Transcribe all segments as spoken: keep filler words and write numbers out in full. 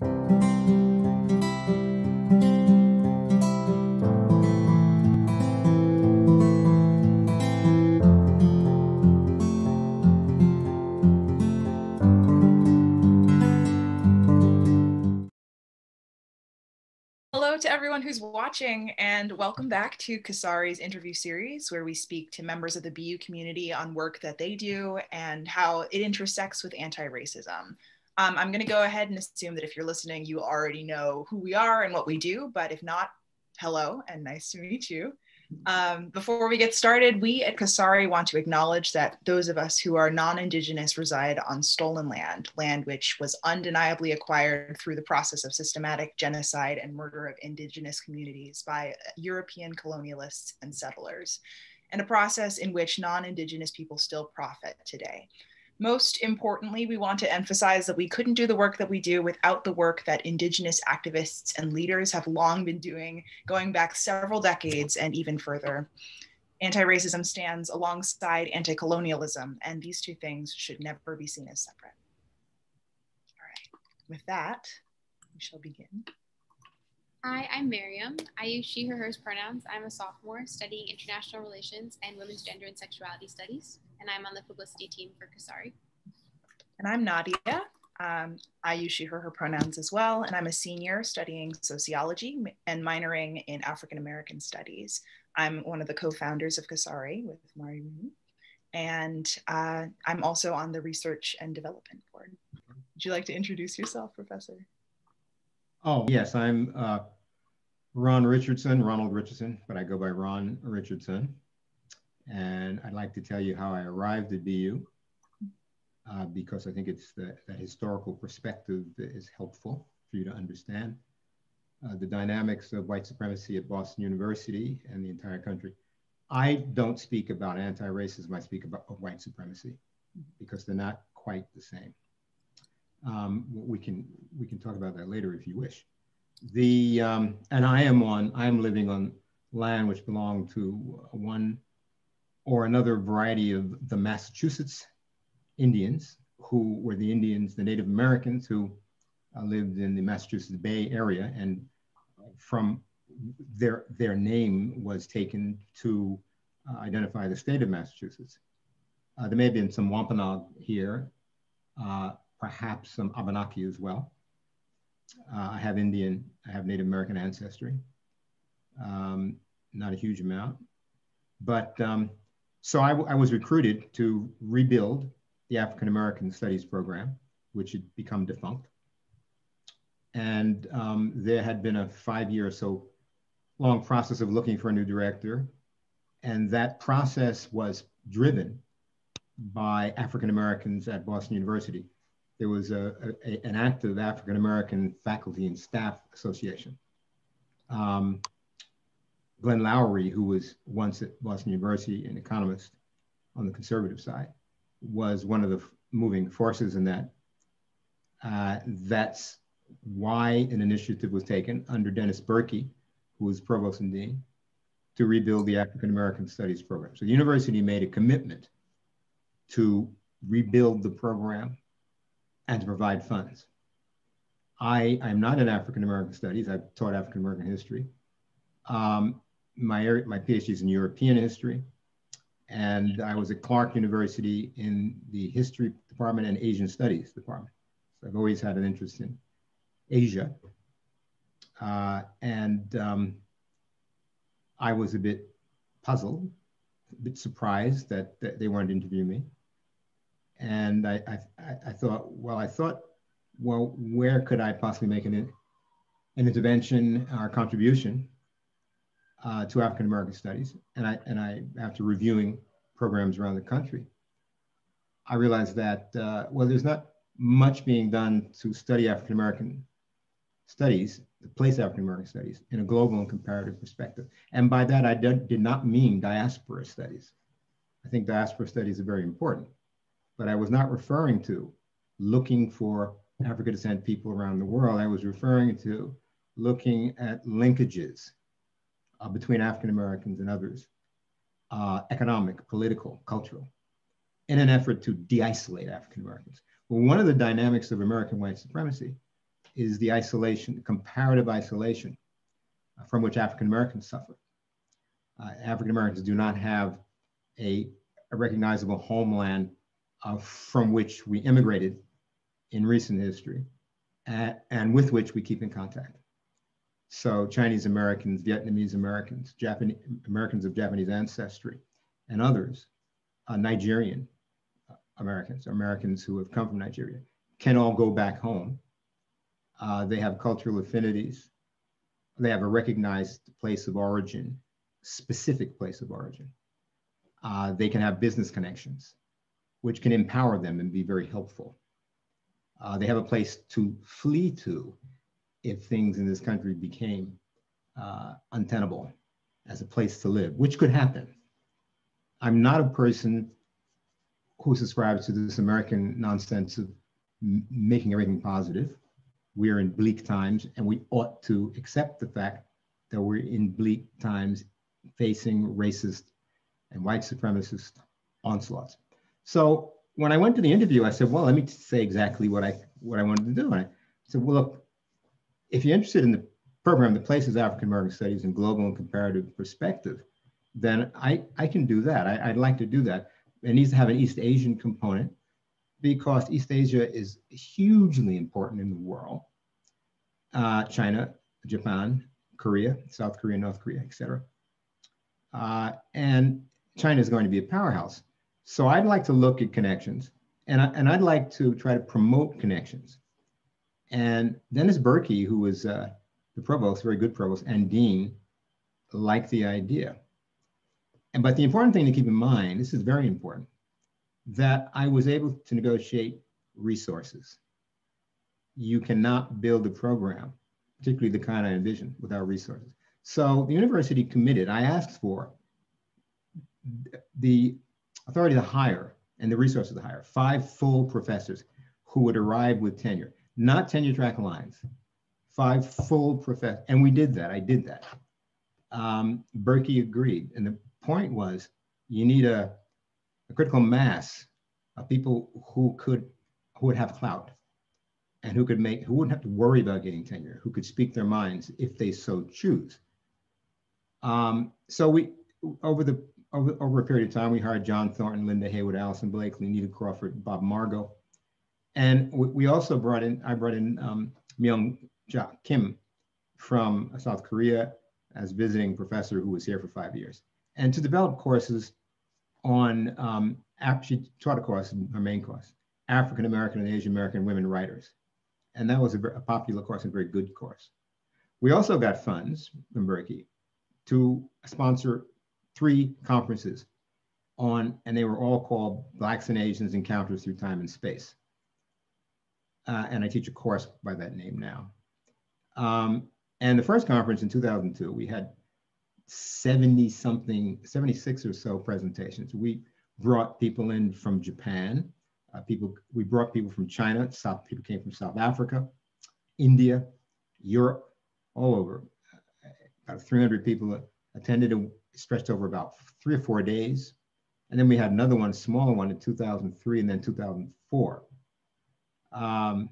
Hello to everyone who's watching, and welcome back to CASARI's interview series, where we speak to members of the B U community on work that they do and how it intersects with anti-racism. Um, I'm going to go ahead and assume that if you're listening, you already know who we are and what we do, but if not, hello and nice to meet you. Um, before we get started, we at CASARI want to acknowledge that those of us who are non-Indigenous reside on stolen land, land which was undeniably acquired through the process of systematic genocide and murder of Indigenous communities by European colonialists and settlers, and a process in which non-Indigenous people still profit today. Most importantly, we want to emphasize that we couldn't do the work that we do without the work that Indigenous activists and leaders have long been doing, going back several decades and even further. Anti-racism stands alongside anti-colonialism, and these two things should never be seen as separate. All right, with that, we shall begin. Hi, I'm Merriam. I use she, her, hers pronouns. I'm a sophomore studying international relations and women's gender and sexuality studies, and I'm on the publicity team for CASARI. And I'm Nadia. Um, I use she, her, her pronouns as well, and I'm a senior studying sociology and minoring in African American studies. I'm one of the co-founders of CASARI with Mari, and uh, I'm also on the research and development board. Would you like to introduce yourself, Professor? Oh, yes, I'm uh, Ron Richardson, Ronald Richardson, but I go by Ron Richardson. And I'd like to tell you how I arrived at B U, uh, because I think it's the, that historical perspective that is helpful for you to understand uh, the dynamics of white supremacy at Boston University and the entire country. I don't speak about anti-racism, I speak about white supremacy, because they're not quite the same. Um, we can we can talk about that later if you wish. The um, and I am on I am living on land which belonged to one or another variety of the Massachusetts Indians, who were the Indians, the Native Americans who uh, lived in the Massachusetts Bay Area, and from their their name was taken to uh, identify the state of Massachusetts. Uh, there may have been some Wampanoag here. Uh, perhaps some Abenaki as well. Uh, I have Indian, I have Native American ancestry, um, not a huge amount. But um, so I, I was recruited to rebuild the African American Studies program, which had become defunct. And um, there had been a five year or so long process of looking for a new director. And that process was driven by African Americans at Boston University. There was a, a, an active African American faculty and staff association. Um, Glenn Lowry, who was once at Boston University an economist on the conservative side, was one of the moving forces in that. Uh, that's why an initiative was taken under Dennis Berkey, who was provost and dean, to rebuild the African American Studies program. So the university made a commitment to rebuild the program and to provide funds. I, I'm not in African American studies. I've taught African American history. Um, my, area, my PhD is in European history. And I was at Clark University in the history department and Asian studies department. So I've always had an interest in Asia. Uh, and um, I was a bit puzzled, a bit surprised that, that they wanted to interview me. And I, I, I thought, well, I thought, well, where could I possibly make an, an intervention or contribution uh, to African American studies? And I, and I, after reviewing programs around the country, I realized that, uh, well, there's not much being done to study African American studies, to place African American studies in a global and comparative perspective. And by that, I did, did not mean diaspora studies. I think diaspora studies are very important. But I was not referring to looking for African descent people around the world. I was referring to looking at linkages uh, between African Americans and others, uh, economic, political, cultural, in an effort to de-isolate African Americans. Well, one of the dynamics of American white supremacy is the isolation, comparative isolation uh, from which African Americans suffer. Uh, African Americans do not have a, a recognizable homeland uh, from which we immigrated in recent history and, and with which we keep in contact. So Chinese Americans, Vietnamese Americans, Japanese Americans of Japanese ancestry, and others, uh, Nigerian Americans, Americans who have come from Nigeria, can all go back home. Uh, they have cultural affinities. They have a recognized place of origin, specific place of origin. Uh, they can have business connections, which can empower them and be very helpful. Uh, they have a place to flee to if things in this country became uh, untenable as a place to live, which could happen. I'm not a person who subscribes to this American nonsense of m- making everything positive. We're in bleak times, and we ought to accept the fact that we're in bleak times facing racist and white supremacist onslaughts. So when I went to the interview, I said, well, let me say exactly what I, what I wanted to do. And I said, well, look, if you're interested in the program that places African American studies in global and comparative perspective, then I, I can do that. I, I'd like to do that. It needs to have an East Asian component because East Asia is hugely important in the world. Uh, China, Japan, Korea, South Korea, North Korea, et cetera. Uh, and China is going to be a powerhouse. So I'd like to look at connections, and, I, and I'd like to try to promote connections. And Dennis Berkey, who was uh, the provost, very good provost, and dean, liked the idea. And but the important thing to keep in mind, this is very important, that I was able to negotiate resources. You cannot build a program, particularly the kind I envisioned, without resources. So the university committed, I asked for the authority to hire and the resources to hire five full professors who would arrive with tenure, not tenure track lines, five full professors. And we did that, I did that. Um, Berkey agreed. And the point was, you need a, a critical mass of people who could, who would have clout and who could make, who wouldn't have to worry about getting tenure, who could speak their minds if they so choose. Um, so we, over the, over, over a period of time, we hired John Thornton, Linda Haywood, Allison Blakely, Nita Crawford, Bob Margot. And we, we also brought in, I brought in um, Myung-Ja Kim from South Korea as visiting professor who was here for five years. And to develop courses on, um, she taught a course, her main course, African American and Asian American women writers. And that was a, a popular course and a very good course. We also got funds from Berkey to sponsor three conferences on, and they were all called Blacks and Asians Encounters Through Time and Space. Uh, and I teach a course by that name now. Um, and the first conference in two thousand two, we had seventy something, seventy-six or so presentations. We brought people in from Japan, uh, people, we brought people from China, South, people came from South Africa, India, Europe, all over. About three hundred people attended, and stretched over about three or four days. And then we had another one, a smaller one in two thousand three and then two thousand four. Um,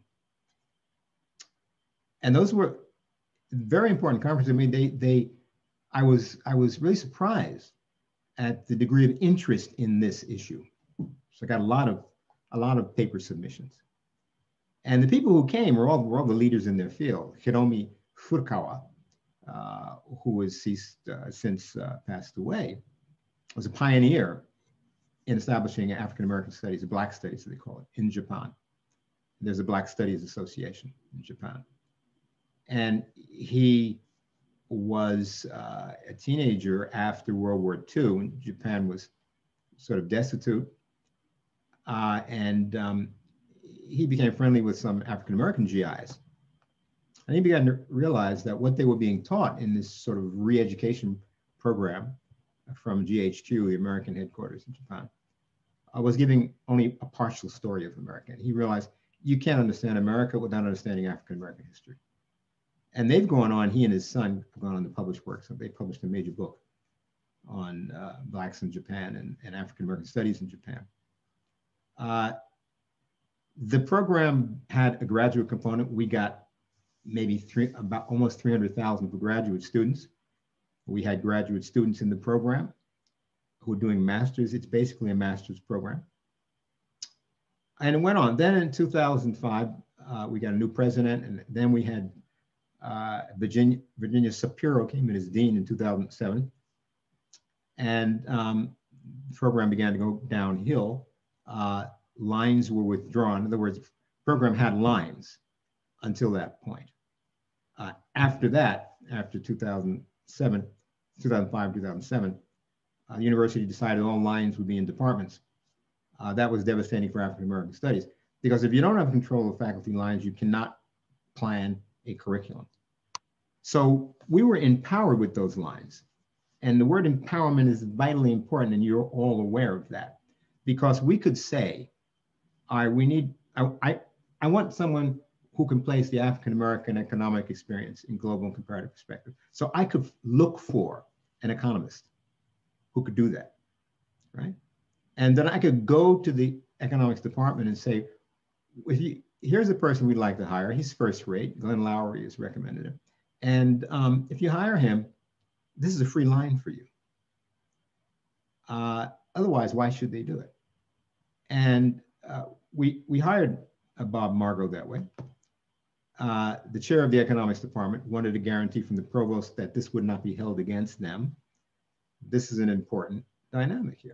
and those were very important conferences. I mean, they, they, I was, I was really surprised at the degree of interest in this issue. So I got a lot of, a lot of paper submissions. And the people who came were all, were all the leaders in their field. Hiromi Furukawa, uh, who has ceased, uh, since uh, passed away, was a pioneer in establishing African-American studies, Black studies, they call it, in Japan. There's a Black Studies Association in Japan. And he was uh, a teenager after World War Two, when Japan was sort of destitute. Uh, and um, he became friendly with some African-American G Is. And he began to realize that what they were being taught in this sort of re-education program from G H Q, the American headquarters in Japan, uh, was giving only a partial story of America. And he realized you can't understand America without understanding African-American history. And they've gone on, he and his son have gone on to publish works. So they published a major book on uh, Blacks in Japan and, and African-American studies in Japan. Uh, the program had a graduate component. We got maybe three, about almost three hundred thousand for graduate students. We had graduate students in the program who are doing masters. It's basically a master's program. And it went on. Then in two thousand five, uh, we got a new president, and then we had uh, Virginia, Virginia Shapiro came in as dean in two thousand seven. And um, the program began to go downhill. Uh, lines were withdrawn. In other words, the program had lines until that point. Uh, after that, after two thousand seven, two thousand five, two thousand seven, uh, the university decided all lines would be in departments. Uh, that was devastating for African American studies, because if you don't have control of faculty lines, you cannot plan a curriculum. So we were empowered with those lines. And the word empowerment is vitally important, and you're all aware of that, because we could say, all right, we need, I, I, I want someone who can place the African American economic experience in global and comparative perspective. So I could look for an economist who could do that, right? And then I could go to the economics department and say, if you, here's a person we'd like to hire. He's first rate. Glenn Lowry has recommended him. And um, if you hire him, this is a free line for you. Uh, otherwise, why should they do it? And uh, we, we hired uh, Bob Margo that way. Uh, the chair of the economics department wanted a guarantee from the provost that this would not be held against them. This is an important dynamic here.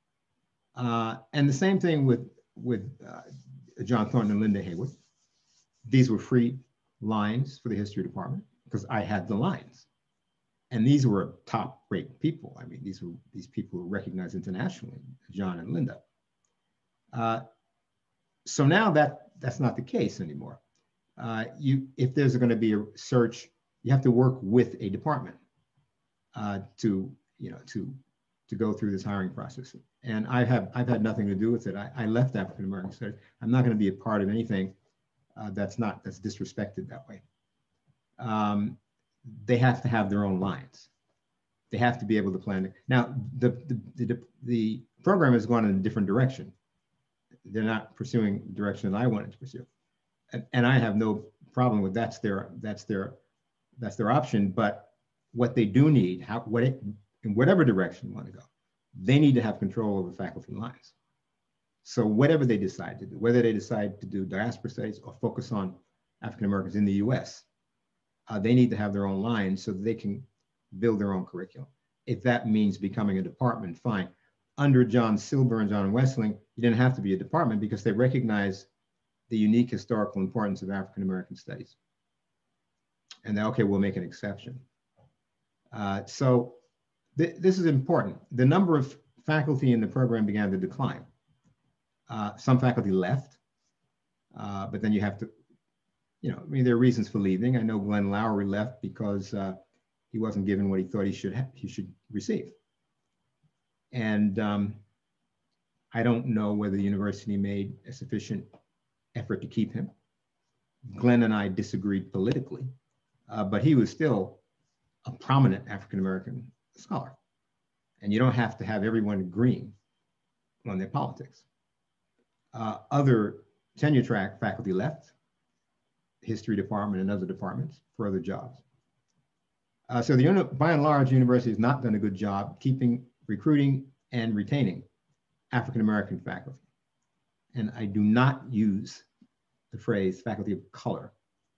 Uh, and the same thing with, with uh, John Thornton and Linda Haywood. These were free lines for the history department because I had the lines. And these were top rate people. I mean, these were these people who recognized internationally, John and Linda. Uh, so now that that's not the case anymore. Uh, you, if there's going to be a search, you have to work with a department uh, to, you know, to, to go through this hiring process. And I have, I've had nothing to do with it. I, I left African American Studies. I'm not going to be a part of anything uh, that's not, that's disrespected that way. Um, they have to have their own lines. They have to be able to plan it. Now, the, the, the, the program has gone in a different direction. They're not pursuing the direction that I wanted to pursue. And, and I have no problem with that's their, that's their, that's their option. But what they do need, how, what it, in whatever direction you want to go, they need to have control over faculty lines. So whatever they decide to do, whether they decide to do diaspora studies or focus on African Americans in the U S, uh, they need to have their own lines so that they can build their own curriculum. If that means becoming a department, fine. Under John Silber and John Wessling, you didn't have to be a department because they recognize the unique historical importance of African American studies. And then, okay, we'll make an exception. Uh, so th this is important. The number of faculty in the program began to decline. Uh, some faculty left, uh, but then you have to, you know, I mean, there are reasons for leaving. I know Glenn Lowry left because uh, he wasn't given what he thought he should ha he should receive. And um, I don't know whether the university made a sufficient effort to keep him. Glenn and I disagreed politically, uh, but he was still a prominent African-American scholar. And you don't have to have everyone agreeing on their politics. Uh, other tenure track faculty left, history department and other departments for other jobs. Uh, so the, by and large, the university has not done a good job keeping, recruiting and retaining African-American faculty. And I do not use the phrase faculty of color.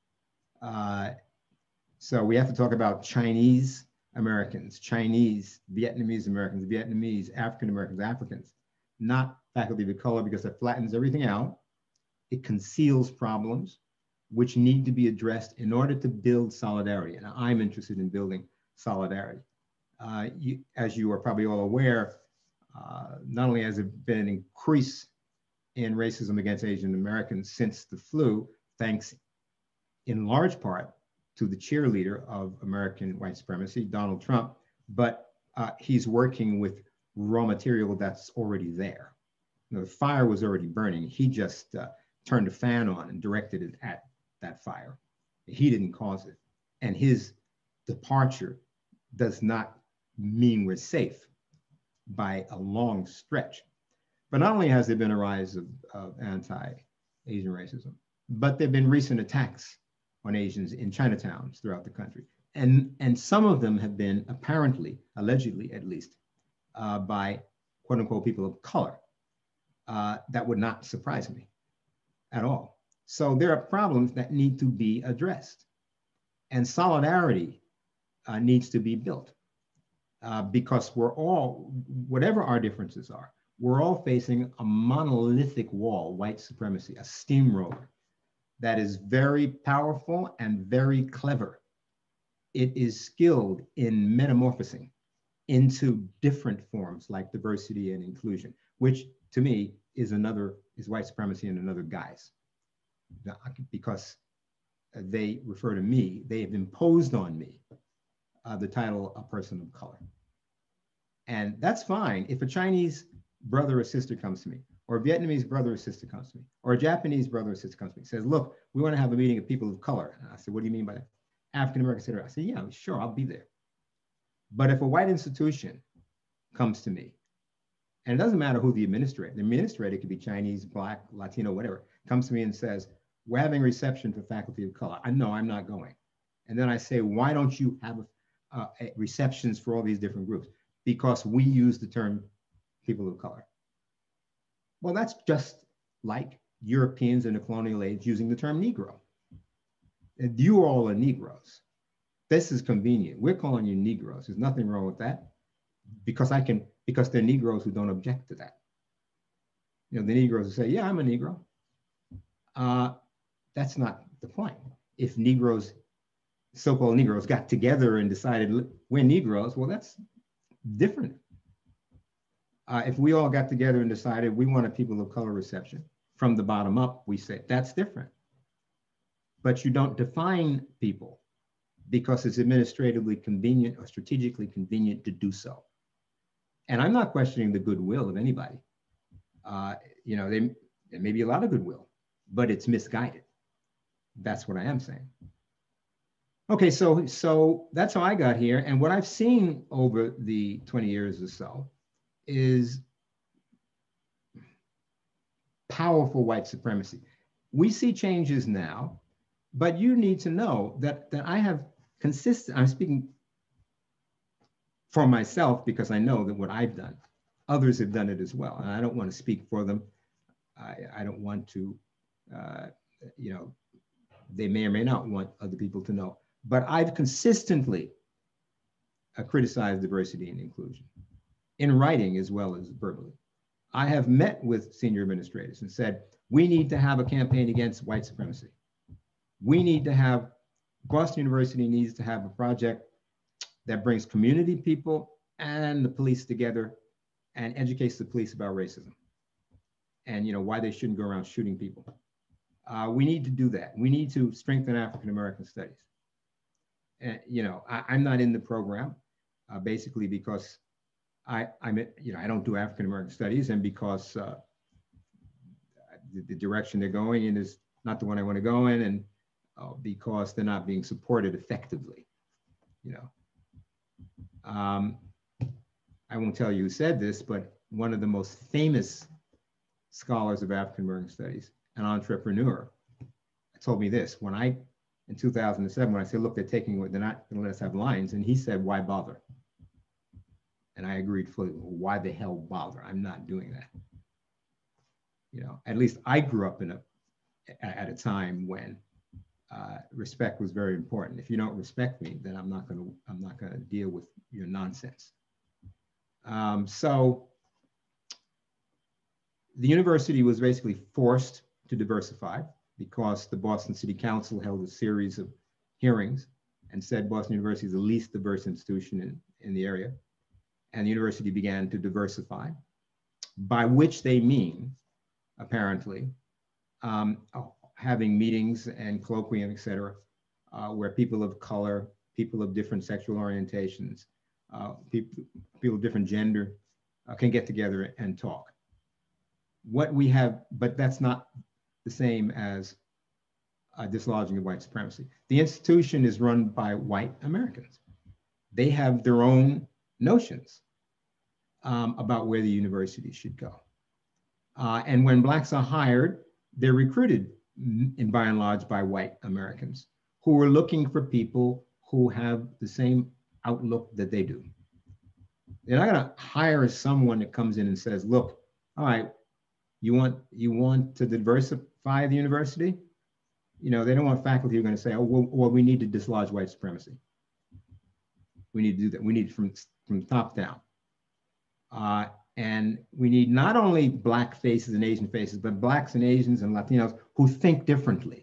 Uh, so we have to talk about Chinese Americans, Chinese, Vietnamese Americans, Vietnamese, African Americans, Africans, not faculty of color, because it flattens everything out. It conceals problems which need to be addressed in order to build solidarity. And I'm interested in building solidarity. Uh, you, as you are probably all aware, uh, not only has there been an increase in racism against Asian Americans since the flu, thanks in large part to the cheerleader of American white supremacy, Donald Trump, but uh, he's working with raw material that's already there. You know, the fire was already burning. He just uh, turned a fan on and directed it at that fire. He didn't cause it. And his departure does not mean we're safe by a long stretch. But not only has there been a rise of, of anti-Asian racism, but there have been recent attacks on Asians in Chinatowns throughout the country. And, and some of them have been apparently, allegedly at least, uh, by quote unquote people of color. Uh, that would not surprise me at all. So there are problems that need to be addressed. And solidarity uh, needs to be built uh, because we're all, whatever our differences are, we're all facing a monolithic wall, white supremacy, a steamroller that is very powerful and very clever. It is skilled in metamorphosing into different forms like diversity and inclusion, which to me is another, is white supremacy in another guise. Because they refer to me, they have imposed on me uh, the title a person of color. And that's fine if a Chinese brother or sister comes to me, or a Vietnamese brother or sister comes to me, or a Japanese brother or sister comes to me, says, look, we want to have a meeting of people of color. And I said, what do you mean by that? African American, et cetera. I said, yeah, sure, I'll be there. But if a white institution comes to me, and it doesn't matter who the administrator, the administrator could be Chinese, Black, Latino, whatever, comes to me and says, we're having a reception for faculty of color. I know I'm not going. And then I say, why don't you have uh, receptions for all these different groups? Because we use the term people of color. Well, that's just like Europeans in the colonial age using the term Negro. You all are Negroes. This is convenient. We're calling you Negroes. There's nothing wrong with that because I can, because they're Negroes who don't object to that. You know, the Negroes who say, yeah, I'm a Negro. Uh, that's not the point. If Negroes, so-called Negroes got together and decided we're Negroes, well, that's different. Uh, if we all got together and decided we want a people of color reception from the bottom up, we say that's different. But you don't define people because it's administratively convenient or strategically convenient to do so. And I'm not questioning the goodwill of anybody. Uh, you know, they, there may be a lot of goodwill, but it's misguided. That's what I am saying. Okay, so, so that's how I got here. And what I've seen over the twenty years or so is powerful white supremacy. We see changes now, but you need to know that, that I have consistent, I'm speaking for myself because I know that what I've done, others have done it as well. And I don't want to speak for them. I, I don't want to, uh, you know, they may or may not want other people to know, but I've consistently uh, criticized diversity and inclusion in writing as well as verbally. I have met with senior administrators and said, we need to have a campaign against white supremacy. We need to have, Boston University needs to have a project that brings community people and the police together and educates the police about racism and, you know, why they shouldn't go around shooting people. Uh, we need to do that. We need to strengthen African-American studies. And, you know, I, I'm not in the program uh, basically because I, I'm, you know, I don't do African-American studies and because uh, the, the direction they're going in is not the one I want to go in and uh, because they're not being supported effectively, you know. Um, I won't tell you who said this, but one of the most famous scholars of African-American studies, an entrepreneur, told me this when I, in two thousand seven, when I said, look, they're taking, they're not going to let us have lines. And he said, why bother? And I agreed fully, why the hell bother? I'm not doing that. You know, at least I grew up in a, at a time when uh, respect was very important. If you don't respect me, then I'm not going to, I'm not going to deal with your nonsense. Um, so the university was basically forced to diversify because the Boston City Council held a series of hearings and said Boston University is the least diverse institution in, in the area. And the university began to diversify, by which they mean, apparently, um, having meetings and colloquium, et cetera, uh, where people of color, people of different sexual orientations, uh, people, people of different gender uh, can get together and talk. What we have, but that's not the same as a dislodging of white supremacy. The institution is run by white Americans. They have their own notions um, about where the university should go. Uh, and when Blacks are hired, they're recruited in by and large by white Americans who are looking for people who have the same outlook that they do. They're not going to hire someone that comes in and says, look, all right, you want, you want to diversify the university? You know, they don't want faculty who are going to say, oh, well, well, we need to dislodge white supremacy. We need to do that. We need it from, from top down. Uh, and we need not only Black faces and Asian faces, but Blacks and Asians and Latinos who think differently.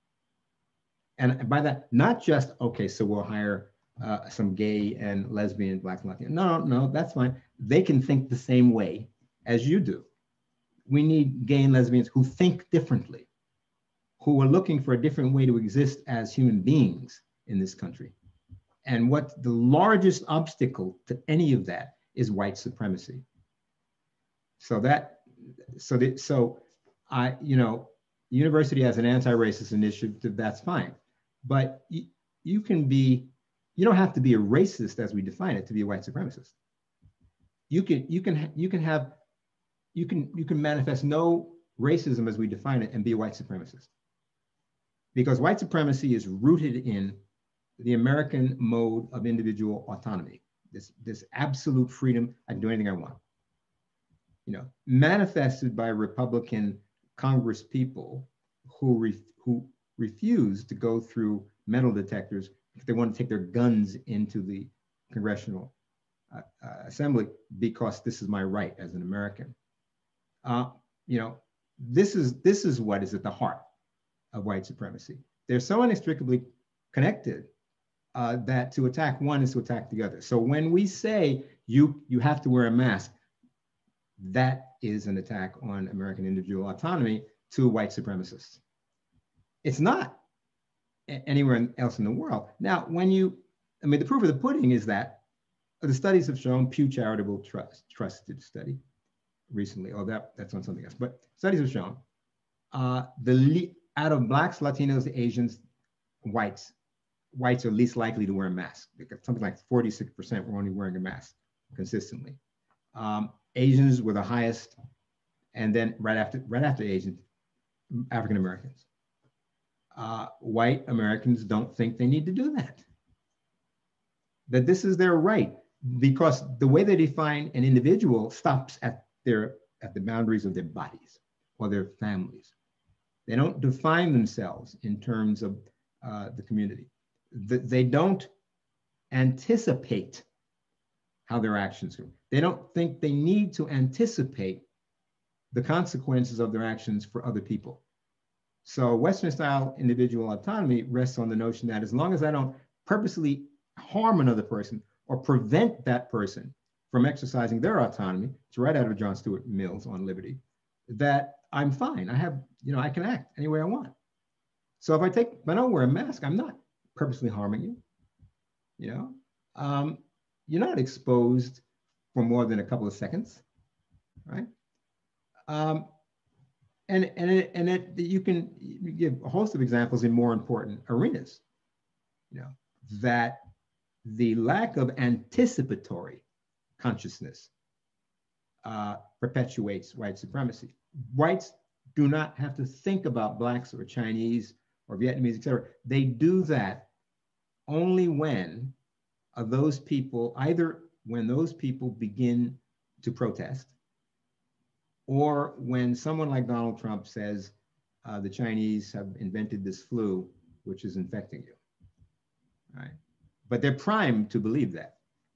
And by that, not just, okay, so we'll hire uh, some gay and lesbian Black and Latino. No, no, that's fine. They can think the same way as you do. We need gay and lesbians who think differently, who are looking for a different way to exist as human beings in this country. And what the largest obstacle to any of that is white supremacy. So that, so that, so I, you know, university has an anti-racist initiative, that's fine. But you, you can be, you don't have to be a racist as we define it to be a white supremacist. You can, you can, you can have, you can, you can manifest no racism as we define it and be a white supremacist. Because white supremacy is rooted in the American mode of individual autonomy, this, this absolute freedom. I can do anything I want. You know, manifested by Republican Congress people who, re, who refuse to go through metal detectors if they want to take their guns into the Congressional uh, uh, Assembly because this is my right as an American. Uh, you know, this is, this is what is at the heart of white supremacy. They're so inextricably connected uh, that to attack one is to attack the other. So when we say you, you have to wear a mask, that is an attack on American individual autonomy to white supremacists. It's not anywhere else in the world. Now, when you, I mean, the proof of the pudding is that the studies have shown, Pew Charitable Trust, trusted study recently, oh, that, that's on something else, but studies have shown uh, the out of Blacks, Latinos, Asians, whites, whites are least likely to wear a mask. Because something like forty-six percent were only wearing a mask consistently. Um, Asians were the highest, and then right after, right after Asians, African Americans. Uh, white Americans don't think they need to do that. That this is their right, because the way they define an individual stops at their at the boundaries of their bodies or their families. They don't define themselves in terms of uh, the community. The, they don't anticipate how their actions go. They don't think they need to anticipate the consequences of their actions for other people. So Western style individual autonomy rests on the notion that as long as I don't purposely harm another person or prevent that person from exercising their autonomy, it's right out of John Stuart Mill's On Liberty, that I'm fine. I have, you know, I can act any way I want. So if I take, if I don't wear a mask, I'm not purposely harming you. You know, um, you're not exposed for more than a couple of seconds, right? Um, and and it, and it, you can give a host of examples in more important arenas. You know, that the lack of anticipatory consciousness uh, perpetuates white supremacy. Whites do not have to think about Blacks or Chinese or Vietnamese, et cetera. They do that only when uh, those people, either when those people begin to protest, or when someone like Donald Trump says, uh, the Chinese have invented this flu, which is infecting you, right? But they're primed to believe that.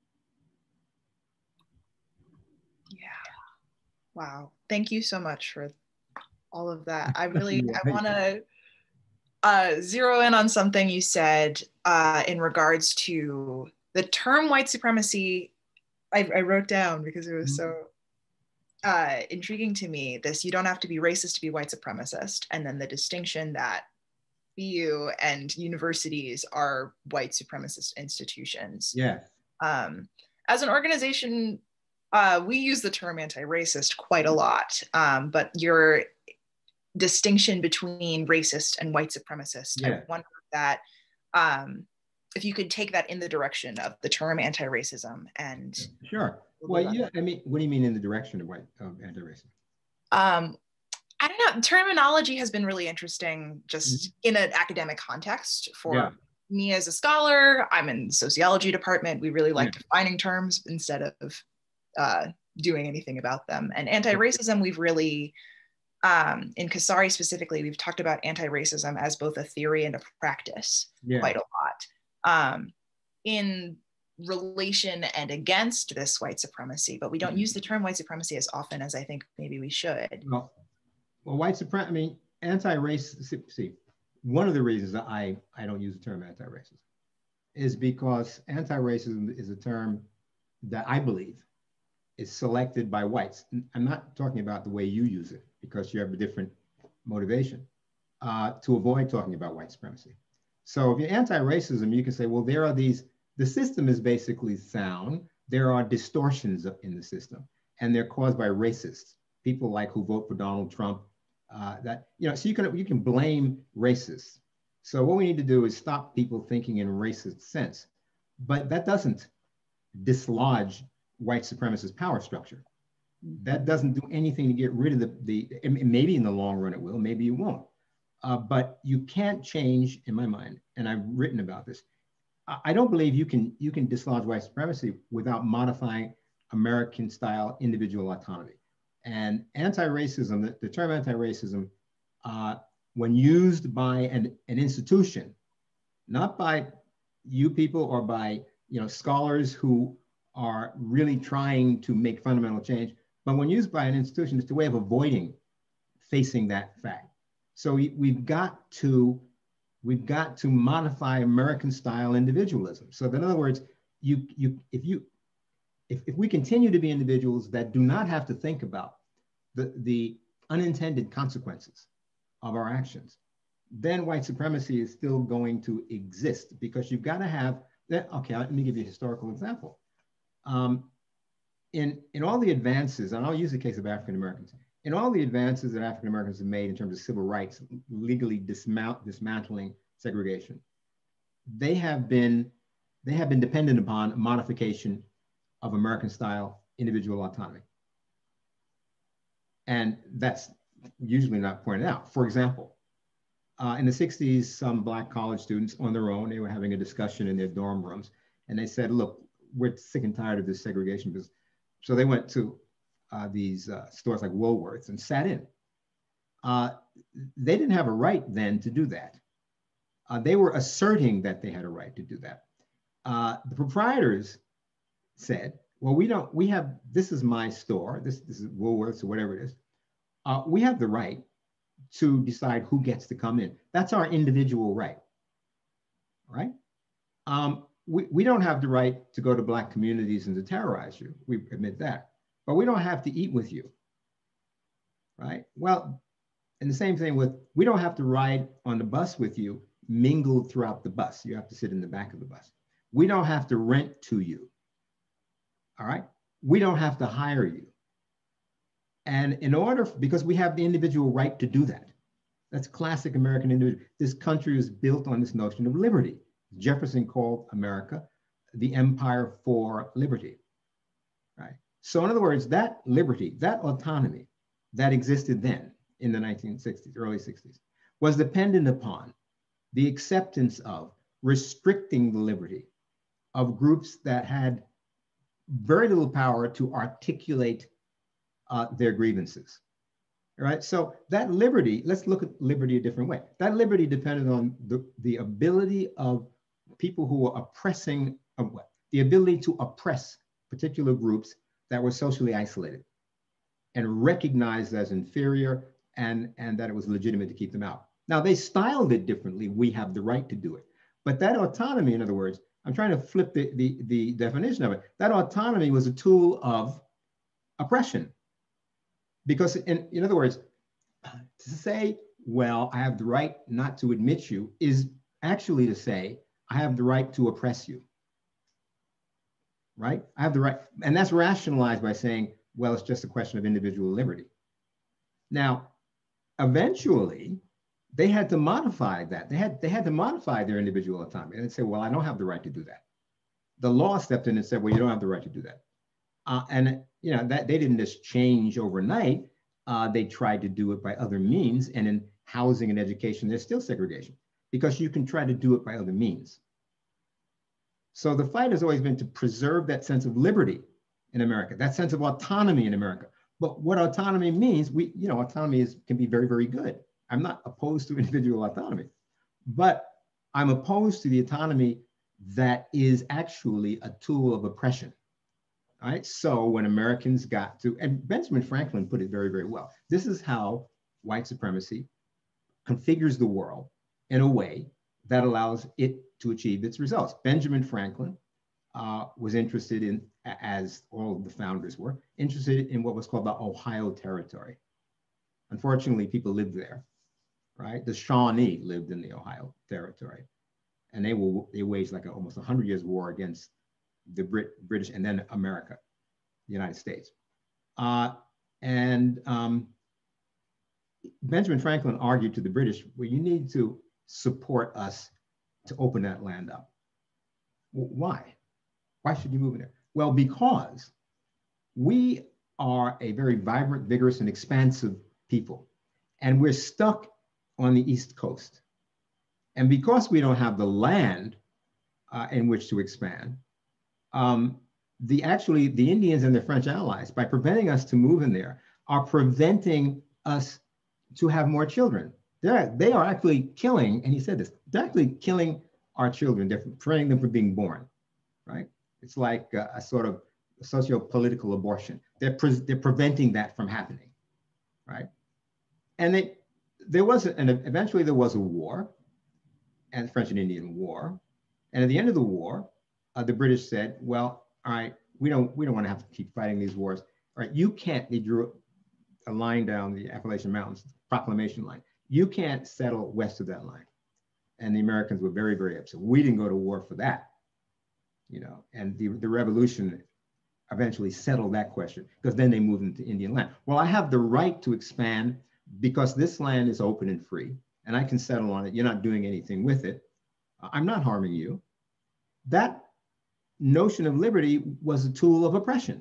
Yeah. Wow. Thank you so much for all of that. I really, I want to uh, zero in on something you said uh, in regards to the term white supremacy. I, I wrote down because it was so uh, intriguing to me. This, you don't have to be racist to be white supremacist. And then the distinction that B U and universities are white supremacist institutions. Yeah. Um, as an organization, uh, we use the term anti-racist quite a lot, um, but your distinction between racist and white supremacist, yeah. I wonder that um, if you could take that in the direction of the term anti-racism and. Sure. Well, yeah, I mean, what do you mean in the direction of white of anti-racism? Um, I don't know, terminology has been really interesting just Mm-hmm. in an academic context for Yeah. me as a scholar. I'm in the sociology department. We really like Yeah. defining terms instead of uh, doing anything about them. And anti-racism, we've really, um, in CASARI specifically, we've talked about anti-racism as both a theory and a practice Yeah. quite a lot. Um, in relation and against this white supremacy, but we don't use the term white supremacy as often as I think maybe we should. Well, well white supremacy, I mean, anti-racism, one of the reasons that I, I don't use the term anti-racism is because anti-racism is a term that I believe is selected by whites. I'm not talking about the way you use it because you have a different motivation uh, to avoid talking about white supremacy. So if you're anti-racism, you can say, well, there are these, the system is basically sound. There are distortions in the system, and they're caused by racists, people like who vote for Donald Trump. Uh, that, you know, so you can, you can blame racists. So what we need to do is stop people thinking in racist sense, but that doesn't dislodge white supremacist power structure. That doesn't do anything to get rid of the, the maybe in the long run it will, maybe it won't. Uh, but you can't change, in my mind, and I've written about this, I don't believe you can, you can dislodge white supremacy without modifying American style individual autonomy. And anti-racism, the, the term anti-racism, uh, when used by an, an institution, not by you people or by, you know, scholars who are really trying to make fundamental change, but when used by an institution, it's a way of avoiding facing that fact. So we, we've got to, we've got to modify American style individualism. So that in other words, you, you, if you, if, if we continue to be individuals that do not have to think about the, the unintended consequences of our actions, then white supremacy is still going to exist because you've got to have that. Okay, let me give you a historical example. Um, in, in all the advances, and I'll use the case of African Americans, in all the advances that African Americans have made in terms of civil rights, legally dismount, dismantling segregation, they have been, they have been dependent upon modification of American style individual autonomy. And that's usually not pointed out. For example, uh, in the sixties, some Black college students on their own, they were having a discussion in their dorm rooms, and they said, look, we're sick and tired of this segregation business. So they went to uh, these uh, stores like Woolworths and sat in. Uh, they didn't have a right then to do that. Uh, they were asserting that they had a right to do that. Uh, the proprietors said, well, we don't, we have, this is my store, this, this is Woolworths or whatever it is. Uh, we have the right to decide who gets to come in. That's our individual right, right? Um, we, we don't have the right to go to Black communities and to terrorize you. We admit that, but we don't have to eat with you, right? Well, and the same thing with, we don't have to ride on the bus with you, mingled throughout the bus. You have to sit in the back of the bus. We don't have to rent to you, all right? We don't have to hire you. And in order, because we have the individual right to do that. That's classic American individual. This country is built on this notion of liberty. Jefferson called America the empire for liberty, right? So in other words, that liberty, that autonomy that existed then in the nineteen sixties, early sixties, was dependent upon the acceptance of restricting the liberty of groups that had very little power to articulate uh, their grievances, right? So that liberty, let's look at liberty a different way. That liberty depended on the, the ability of people who were oppressing, uh, what? The ability to oppress particular groups that were socially isolated and recognized as inferior, and, and that it was legitimate to keep them out. Now they styled it differently. We have the right to do it. But that autonomy, in other words, I'm trying to flip the, the, the definition of it. That autonomy was a tool of oppression. Because in, in other words, to say, well, I have the right not to admit you is actually to say, I have the right to oppress you, right? I have the right, and that's rationalized by saying, well, it's just a question of individual liberty. Now, eventually, they had to modify that. They had, they had to modify their individual autonomy and say, well, I don't have the right to do that. The law stepped in and said, well, you don't have the right to do that. Uh, and you know that they didn't just change overnight. Uh, they tried to do it by other means, and in housing and education, there's still segregation because you can try to do it by other means. So the fight has always been to preserve that sense of liberty in America, that sense of autonomy in America. But what autonomy means, we, you know, autonomy is, can be very, very good. I'm not opposed to individual autonomy, but I'm opposed to the autonomy that is actually a tool of oppression. All right, so when Americans got to, and Benjamin Franklin put it very, very well, this is how white supremacy configures the world in a way that allows it to achieve its results. Benjamin Franklin uh, was interested in, as all of the founders were, interested in what was called the Ohio Territory. Unfortunately, people lived there, right? The Shawnee lived in the Ohio Territory, and they were they waged like a, almost a hundred years war against the Brit, British and then America, the United States. Uh, and um, Benjamin Franklin argued to the British, well, you need to support us to open that land up. Well, why? Why should you move in there? Well, because we are a very vibrant, vigorous, and expansive people, and we're stuck on the East Coast. And because we don't have the land uh, in which to expand, um, the actually the Indians and their French allies, by preventing us to move in there, are preventing us to have more children. They're, they are actually killing, and he said this, they're actually killing our children. They're preventing them from being born, right? It's like a, a sort of socio-political abortion. They're, pre they're preventing that from happening, right? And they, there was, a, and eventually there was a war, and the French and Indian War. And at the end of the war, uh, the British said, well, all right, we don't, we don't want to have to keep fighting these wars. All right, you can't, they drew a line down the Appalachian Mountains, proclamation line. You can't settle west of that line. And the Americans were very, very upset. We didn't go to war for that, you know, and the, the revolution eventually settled that question because then they moved into Indian land. Well, I have the right to expand because this land is open and free and I can settle on it. You're not doing anything with it. I'm not harming you. That notion of liberty was a tool of oppression.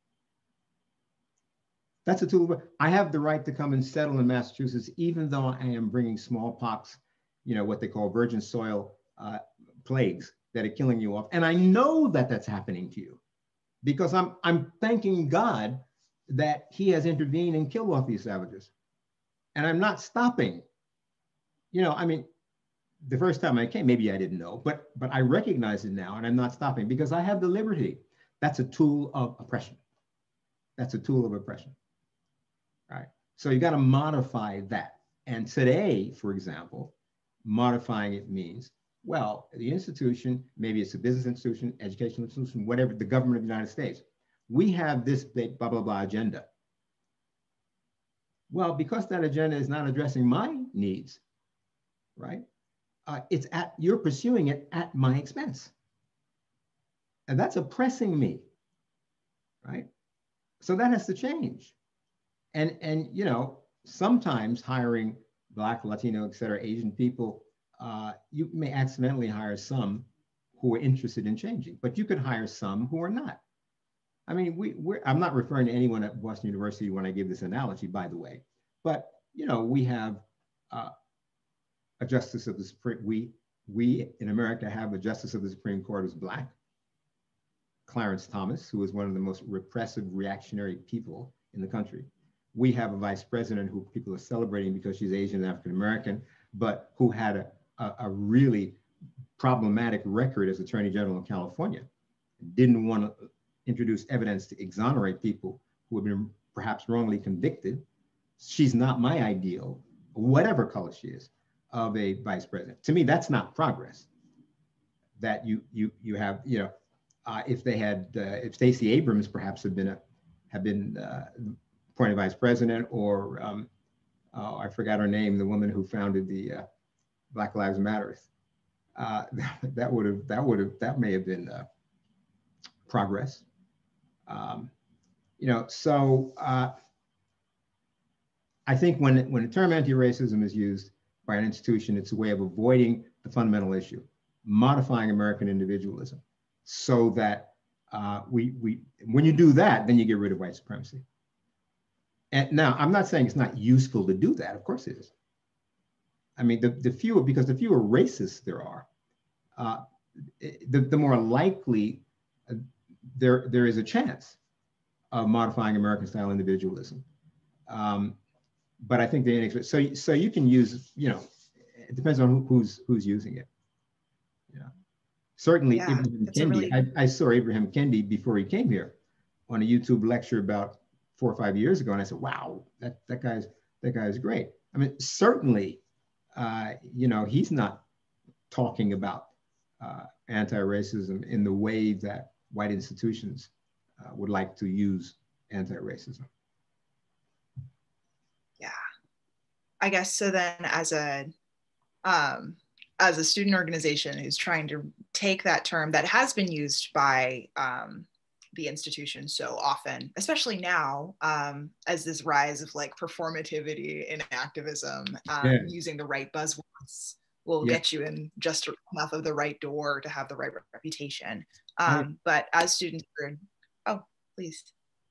That's a tool of, I have the right to come and settle in Massachusetts, even though I am bringing smallpox, you know, what they call virgin soil uh, plagues that are killing you off. And I know that that's happening to you because I'm, I'm thanking God that he has intervened and killed off these savages. And I'm not stopping. You know, I mean, the first time I came, maybe I didn't know, but, but I recognize it now and I'm not stopping because I have the liberty. That's a tool of oppression. That's a tool of oppression. Right. So you got to modify that. And today, for example, modifying it means, well, the institution, maybe it's a business institution, educational institution, whatever, the government of the United States, we have this big blah, blah, blah agenda. Well, because that agenda is not addressing my needs, right? Uh, it's at, you're pursuing it at my expense. And that's oppressing me, right? So that has to change. And, and you know, sometimes hiring Black, Latino, et cetera, Asian people, uh, you may accidentally hire some who are interested in changing, but you could hire some who are not. I mean, we, we're, I'm not referring to anyone at Boston University when I give this analogy, by the way, but, you know, we have uh, a justice of the Supreme, we, we in America have a justice of the Supreme Court who's Black, Clarence Thomas, who is one of the most repressive, reactionary people in the country. We have a vice president who people are celebrating because she's Asian and African-American, but who had a, a, a really problematic record as Attorney General in California. Didn't want to introduce evidence to exonerate people who have been perhaps wrongly convicted. She's not my ideal, whatever color she is, of a vice president. To me, that's not progress. That you you you have, you know, uh, if they had, uh, if Stacey Abrams perhaps had been a, had been uh, appointed vice president, or um, uh, I forgot her name, the woman who founded the uh, Black Lives Matter. Uh, that would have, that would have, that may have been uh, progress. Um, you know, so uh, I think when, when the term anti-racism is used by an institution, it's a way of avoiding the fundamental issue, modifying American individualism, so that uh, we, we, when you do that, then you get rid of white supremacy. And now, I'm not saying it's not useful to do that. Of course it is. I mean, the, the fewer, because the fewer racists there are, uh, the, the more likely uh, there, there is a chance of modifying American-style individualism. Um, but I think the so so you can use, you know, it depends on who, who's who's using it. Yeah, certainly Yeah, Ibrahim it's a Kendi. really... I, I saw Ibrahim Kendi before he came here on a YouTube lecture about four or five years ago, and I said, "Wow, that that guy's that guy is great." I mean, certainly, uh, you know, he's not talking about uh, anti-racism in the way that white institutions uh, would like to use anti-racism. Yeah, I guess so. Then, as a um, as a student organization who's trying to take that term that has been used by um, the institution so often, especially now, um, as this rise of like performativity in activism, um, Yeah. using the right buzzwords will Yeah. get you in just enough of the right door to have the right reputation. Oh, yeah. Um, but as students are, oh, please.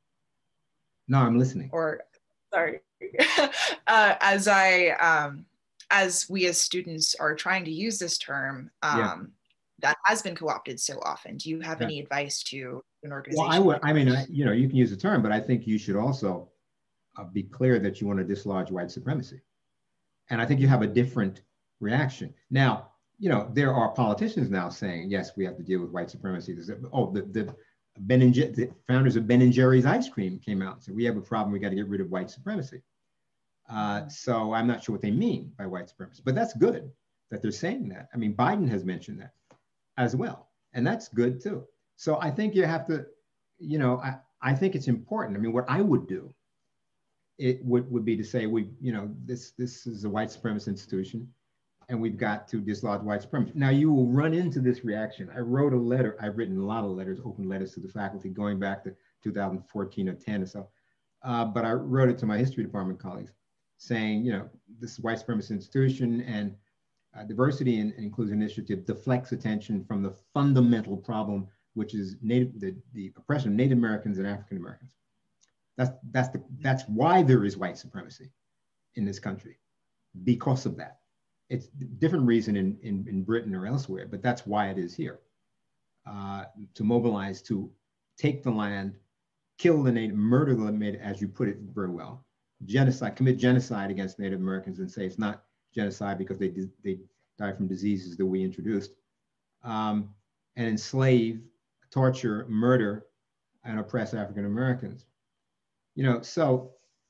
No, I'm listening. Or, sorry. uh, as I, um, as we as students are trying to use this term, um, Yeah. that has been co-opted so often. Do you have Yeah. any advice to an organization? Well, I would, I mean, I, you know, you can use the term, but I think you should also uh, be clear that you want to dislodge white supremacy. And I think you have a different reaction. Now, you know, there are politicians now saying, yes, we have to deal with white supremacy. There's, oh, the, the, Ben and Jer- the founders of Ben and Jerry's ice cream came out and said, we have a problem, we got to get rid of white supremacy. Uh, so I'm not sure what they mean by white supremacy, but that's good that they're saying that. I mean, Biden has mentioned that as well, and that's good too. So I think you have to, you know, I, I think it's important. I mean, what I would do, it would, would be to say, we, you know, this, this is a white supremacist institution, and we've got to dislodge white supremacy. Now you will run into this reaction. I wrote a letter, I've written a lot of letters, open letters to the faculty going back to two thousand fourteen or ten or so. Uh, but I wrote it to my history department colleagues saying, you know, this white supremacist institution and uh, diversity and, and inclusion initiative deflects attention from the fundamental problem, which is Native, the, the oppression of Native Americans and African Americans. That's, that's, the, that's why there is white supremacy in this country, because of that. It's a different reason in, in, in Britain or elsewhere, but that's why it is here. Uh, to mobilize, to take the land, kill the Native, murder the Native, as you put it very well, genocide, commit genocide against Native Americans and say it's not genocide because they, they die from diseases that we introduced, um, and enslave, torture, murder, and oppress African Americans. You know, so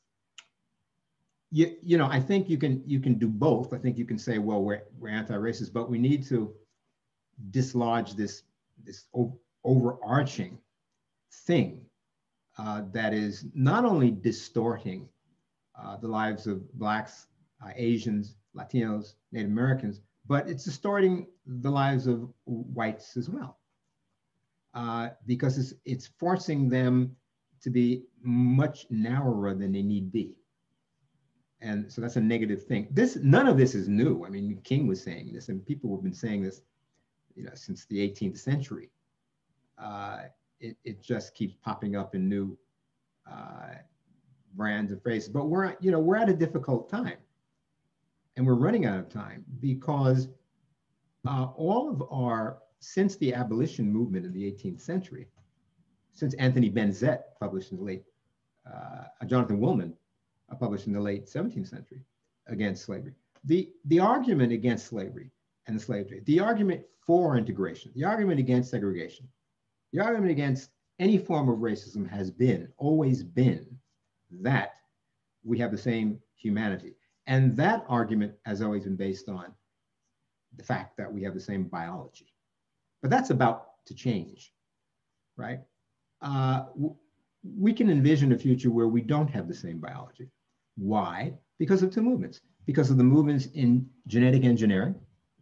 You, you know, I think you can you can do both. I think you can say, well, we're, we're anti-racist, but we need to dislodge this, this overarching thing uh, that is not only distorting uh, the lives of Blacks, uh, Asians, Latinos, Native Americans, but it's distorting the lives of whites as well. Uh, because it's, it's forcing them to be much narrower than they need be. And so that's a negative thing. This, none of this is new. I mean, King was saying this, and people have been saying this, you know, since the eighteenth century. Uh, it, it just keeps popping up in new uh, brands and phrases. But we're, you know, we're at a difficult time, and we're running out of time because uh, all of our, since the abolition movement in the eighteenth century, since Anthony Benzett published in the late, uh, Jonathan Wilman, published in the late seventeenth century against slavery. The, the argument against slavery and the slave trade, the argument for integration, the argument against segregation, the argument against any form of racism has been, always been, that we have the same humanity. And that argument has always been based on the fact that we have the same biology. But that's about to change, right? Uh, we can envision a future where we don't have the same biology. Why? Because of two movements. Because of the movements in genetic engineering,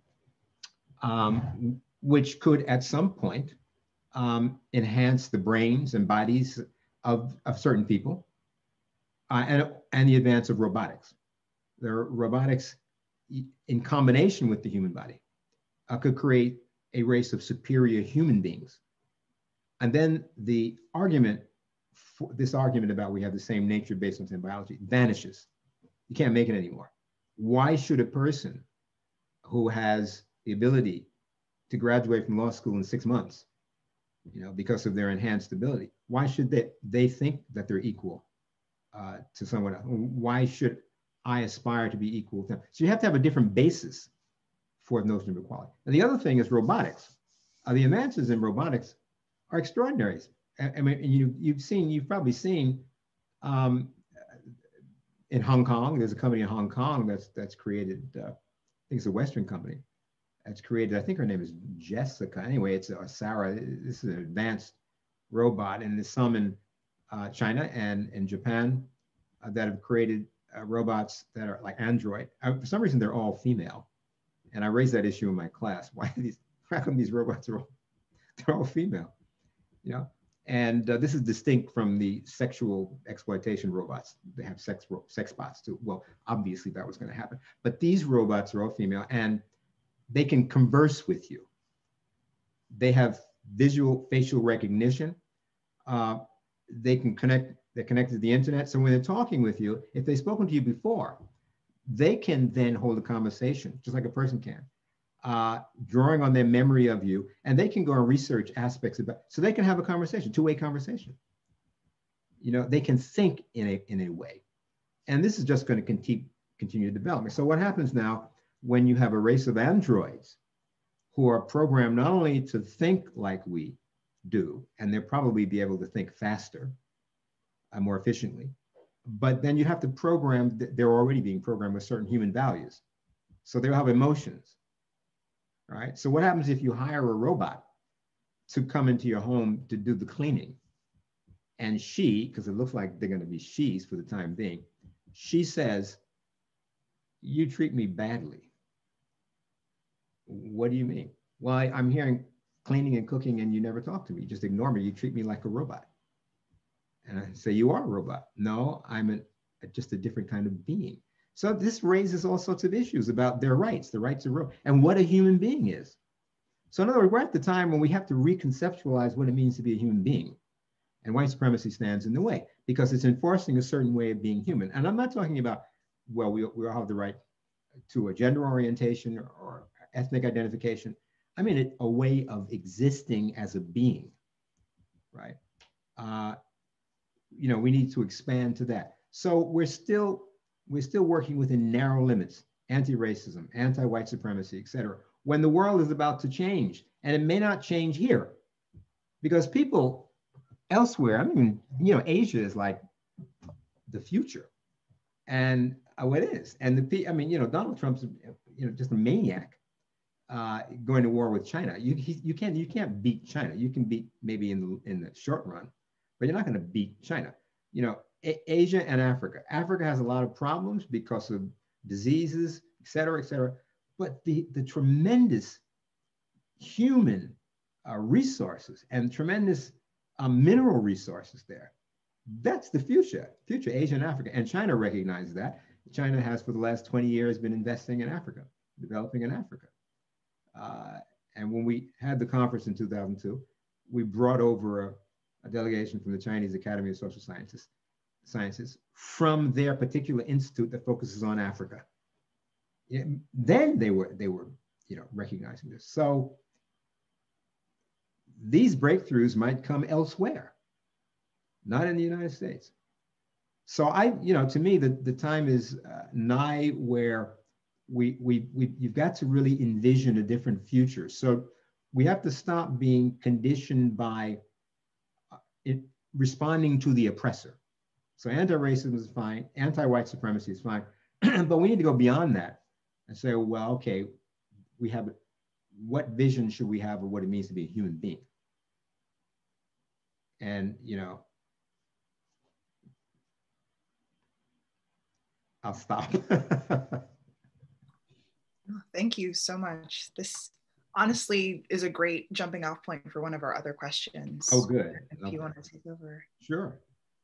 um, which could at some point um, enhance the brains and bodies of, of certain people, uh, and, and the advance of robotics. There are robotics in combination with the human body uh, could create a race of superior human beings. And then the argument for this argument about we have the same nature based on same biology vanishes. You can't make it anymore. Why should a person who has the ability to graduate from law school in six months, you know, because of their enhanced ability, why should they, they think that they're equal uh, to someone else? Why should I aspire to be equal with them? So you have to have a different basis for the notion of equality. And the other thing is robotics. Uh, the advances in robotics are extraordinary. I, I mean, you, you've seen, you've probably seen um, in Hong Kong, there's a company in Hong Kong that's that's created, uh, I think it's a Western company, that's created, I think her name is Jessica. Anyway, it's a Sarah, this is an advanced robot, and there's some in uh, China and in Japan uh, that have created uh, robots that are like Android. Uh, for some reason, they're all female. And I raised that issue in my class. Why are these, how come these robots are all, they're all female, you know? And uh, this is distinct from the sexual exploitation robots. They have sex sex bots too. Well, obviously that was going to happen. But these robots are all female, and they can converse with you. They have visual facial recognition. Uh, they can connect. They're connected to the internet. So when they're talking with you, if they've spoken to you before, they can then hold a conversation just like a person can. Uh, drawing on their memory of you, and they can go and research aspects about, so they can have a conversation, two-way conversation. You know, they can think in a, in a way. And this is just going to continue, continue development. So what happens now when you have a race of androids who are programmed not only to think like we do, and they'll probably be able to think faster and more efficiently, but then you have to program, they're already being programmed with certain human values. So they'll have emotions. Right? So what happens if you hire a robot to come into your home to do the cleaning? And she, because it looks like they're going to be she's for the time being, she says, "You treat me badly." What do you mean? Well, I, I'm hearing cleaning and cooking and you never talk to me. You just ignore me. You treat me like a robot. And I say, "You are a robot." "No, I'm a, a, just a different kind of being." So this raises all sorts of issues about their rights, the rights of robots, and what a human being is. So in other words, we're at the time when we have to reconceptualize what it means to be a human being. And white supremacy stands in the way because it's enforcing a certain way of being human. And I'm not talking about, well, we, we all have the right to a gender orientation or, or ethnic identification. I mean, it, a way of existing as a being, right? Uh, you know, we need to expand to that. So we're still, we're still working within narrow limits, anti-racism, anti-white supremacy, et cetera, when the world is about to change. And it may not change here because people elsewhere, I mean, you know, Asia is like the future. And oh, it is. And the, I mean, you know, Donald Trump's, you know, just a maniac uh, going to war with China. You, he, you can't, you can't beat China. You can beat maybe in the, in the short run, but you're not going to beat China. You know, Asia and Africa. Africa has a lot of problems because of diseases, et cetera, et cetera. But the, the tremendous human uh, resources and tremendous uh, mineral resources there, that's the future, future Asia and Africa. And China recognizes that. China has for the last twenty years been investing in Africa, developing in Africa. Uh, and when we had the conference in two thousand two, we brought over a, a delegation from the Chinese Academy of Social Sciences sciences from their particular institute that focuses on Africa. It, then they were, they were, you know, recognizing this. So these breakthroughs might come elsewhere, not in the United States. So I, you know, to me, the, the time is uh, nigh where we, we, we, you've got to really envision a different future. So we have to stop being conditioned by uh, it, responding to the oppressor. So anti-racism is fine, anti-white supremacy is fine, but we need to go beyond that and say, well, okay, we have, what vision should we have of what it means to be a human being? And, you know, I'll stop. Thank you so much. This honestly is a great jumping off point for one of our other questions. Oh, good. If okay. you want to take over. Sure.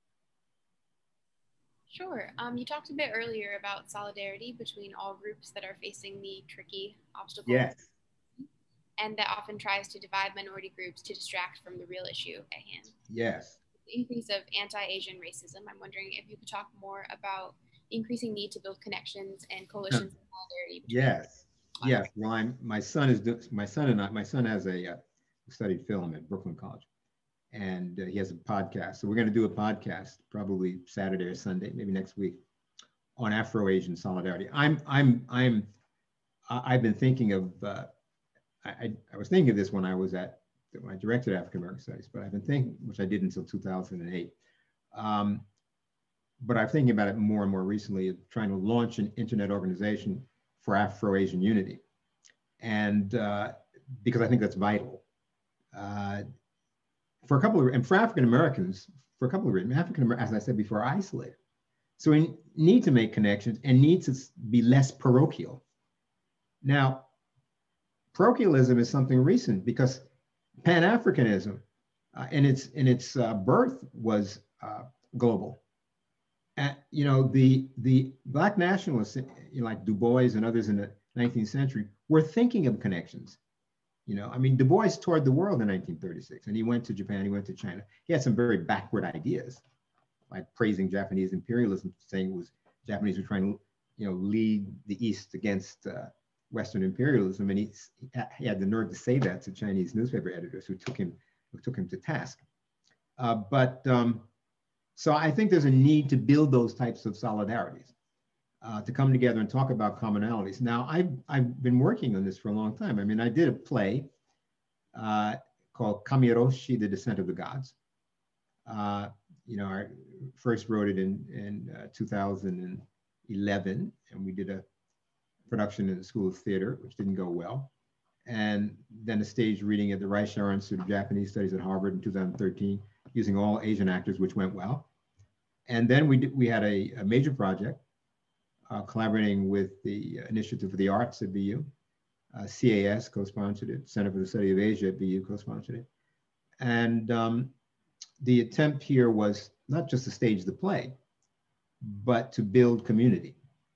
Sure. Um, you talked a bit earlier about solidarity between all groups that are facing the tricky obstacles. Yes. And that often tries to divide minority groups to distract from the real issue at hand. Yes. the increase of anti-Asian racism, I'm wondering if you could talk more about the increasing need to build connections and coalitions of solidarity between. Yes, yes. Well, I'm my son is my son and I. My son has a uh, studied film at Brooklyn College, and uh, he has a podcast. So we're going to do a podcast probably Saturday or Sunday, maybe next week, on Afro-Asian solidarity. I'm I'm I'm I've been thinking of. Uh, I I was thinking of this when I was at when I directed African American Studies, but I've been thinking, which I did until two thousand eight. Um, but I'm thinking about it more and more recently, trying to launch an internet organization for Afro-Asian unity. And uh, because I think that's vital. Uh, for a couple of, and for African Americans, for a couple of reasons, African Americans, as I said before, are isolated. So we need to make connections and need to be less parochial. Now, parochialism is something recent because Pan-Africanism uh, in its, in its uh, birth was uh, global. And, you know, the, the Black nationalists, you know, like Du Bois and others in the nineteenth century, were thinking of connections. You know, I mean, Du Bois toured the world in nineteen thirty-six, and he went to Japan, he went to China. He had some very backward ideas, like praising Japanese imperialism, saying it was Japanese were trying to, you know, lead the East against uh, Western imperialism, and he, he had the nerve to say that to Chinese newspaper editors who took him, who took him to task. Uh, but um, so I think there's a need to build those types of solidarities, uh, to come together and talk about commonalities. Now, I've, I've been working on this for a long time. I mean, I did a play uh, called Kamiroshi, The Descent of the Gods. Uh, you know, I first wrote it in, in uh, two thousand eleven, and we did a production in the School of Theater, which didn't go well. And then a stage reading at the Reischauer Institute of Japanese Studies at Harvard in two thousand thirteen, using all Asian actors, which went well. And then we, did, we had a, a major project uh, collaborating with the Initiative for the Arts at B U. Uh, C A S co-sponsored it, Center for the Study of Asia at B U co-sponsored it. And um, the attempt here was not just to stage the play, but to build community.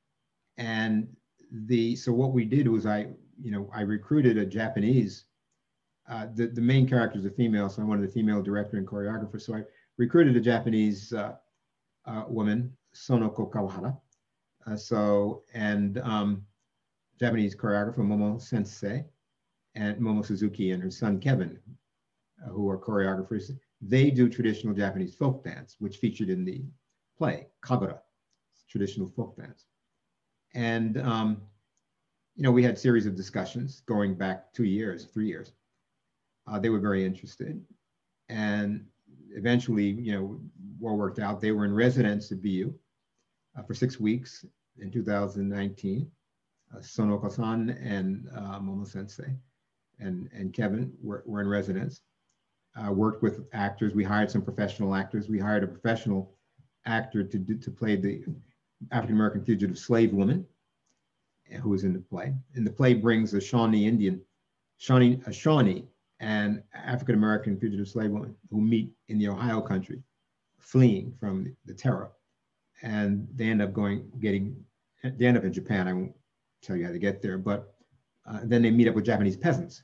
And the, so what we did was I, you know, I recruited a Japanese, uh, the, the main character is a female, so I wanted a female director and choreographer. So I recruited a Japanese uh, uh, woman, Sonoko Kawahara. Uh, so, and um, Japanese choreographer, Momo Sensei, and Momo Suzuki and her son, Kevin, uh, who are choreographers. They do traditional Japanese folk dance, which featured in the play, Kagura, traditional folk dance. And, um, you know, we had a series of discussions going back two years, three years. Uh, they were very interested. And eventually, you know, what worked out, they were in residence at B U uh, for six weeks in two thousand nineteen. Uh, Sonoko-san and uh, Momo Sensei and, and Kevin were, were in residence. Uh, worked with actors. We hired some professional actors. We hired a professional actor to, do, to play the African-American fugitive slave woman who was in the play. And the play brings a Shawnee Indian, Shawnee, a Shawnee and African-American fugitive slave woman who meet in the Ohio country, fleeing from the, the terror. And they end up going, getting, they end up in Japan. I won't tell you how to get there, but uh, then they meet up with Japanese peasants.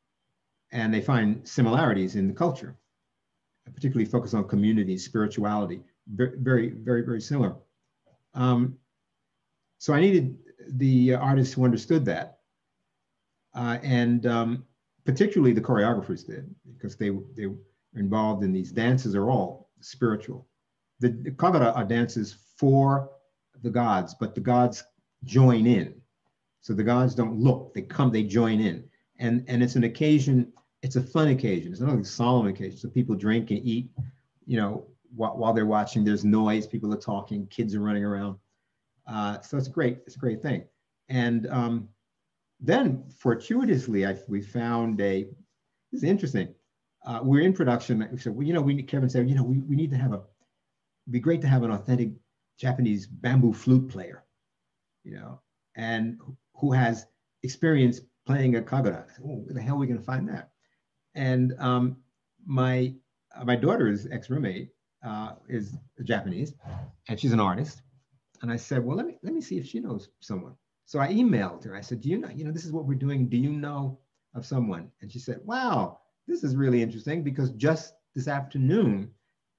And they find similarities in the culture, particularly focused on community, spirituality, very, very, very, very similar. Um, so I needed the artists who understood that. Uh, and um, particularly the choreographers did, because they, they were involved in these dances are all spiritual. The, the Kagura are dances for the gods, but the gods join in. So the gods don't look, they come, they join in. And, and it's an occasion, it's a fun occasion. It's not a solemn occasion. So people drink and eat, you know, while, while they're watching, there's noise, people are talking, kids are running around. Uh, so it's great, it's a great thing. And um, then fortuitously, I, we found a, this is interesting. Uh, we're in production. We said, well, you know, we, Kevin said, you know, we, we need to have a, it'd be great to have an authentic Japanese bamboo flute player, you know, and who has experience playing a kagura. Oh, where the hell are we going to find that? And um, my uh, my daughter's ex-roommate uh, is Japanese, and she's an artist. And I said, well, let me let me see if she knows someone. So I emailed her. I said, do you know, you know, this is what we're doing. Do you know of someone? And she said, wow, this is really interesting because just this afternoon,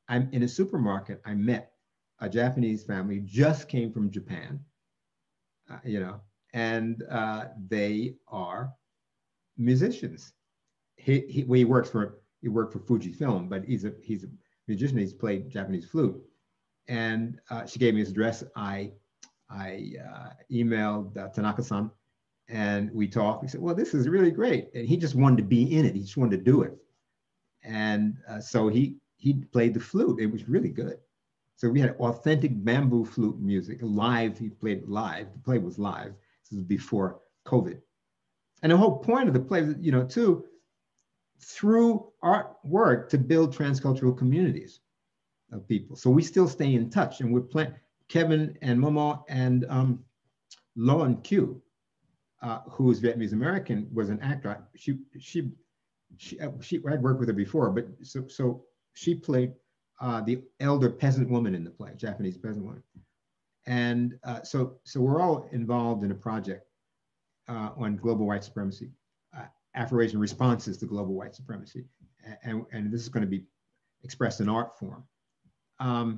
I'm in a supermarket, I met a Japanese family, just came from Japan, uh, you know, and uh, they are musicians. He, he, well, he works for, he worked for Fujifilm, but he's a, he's a musician, he's played Japanese flute. And uh, she gave me his address. I, I uh, emailed uh, Tanaka-san, and we talked. He said, well, this is really great. And he just wanted to be in it. He just wanted to do it. And uh, so he, he played the flute. It was really good. So we had authentic bamboo flute music, live. He played live. The play was live. This is before COVID. And the whole point of the play, you know, too, through artwork to build transcultural communities of people. So we still stay in touch, and we're playing. Kevin and Momo and um, Lauren Q, uh, who is Vietnamese American, was an actor. She she she she I'd worked with her before, but so so she played uh, the elder peasant woman in the play, Japanese peasant woman, and uh, so so we're all involved in a project uh, on global white supremacy, uh, Afro-Asian responses to global white supremacy, and and this is going to be expressed in art form. Um,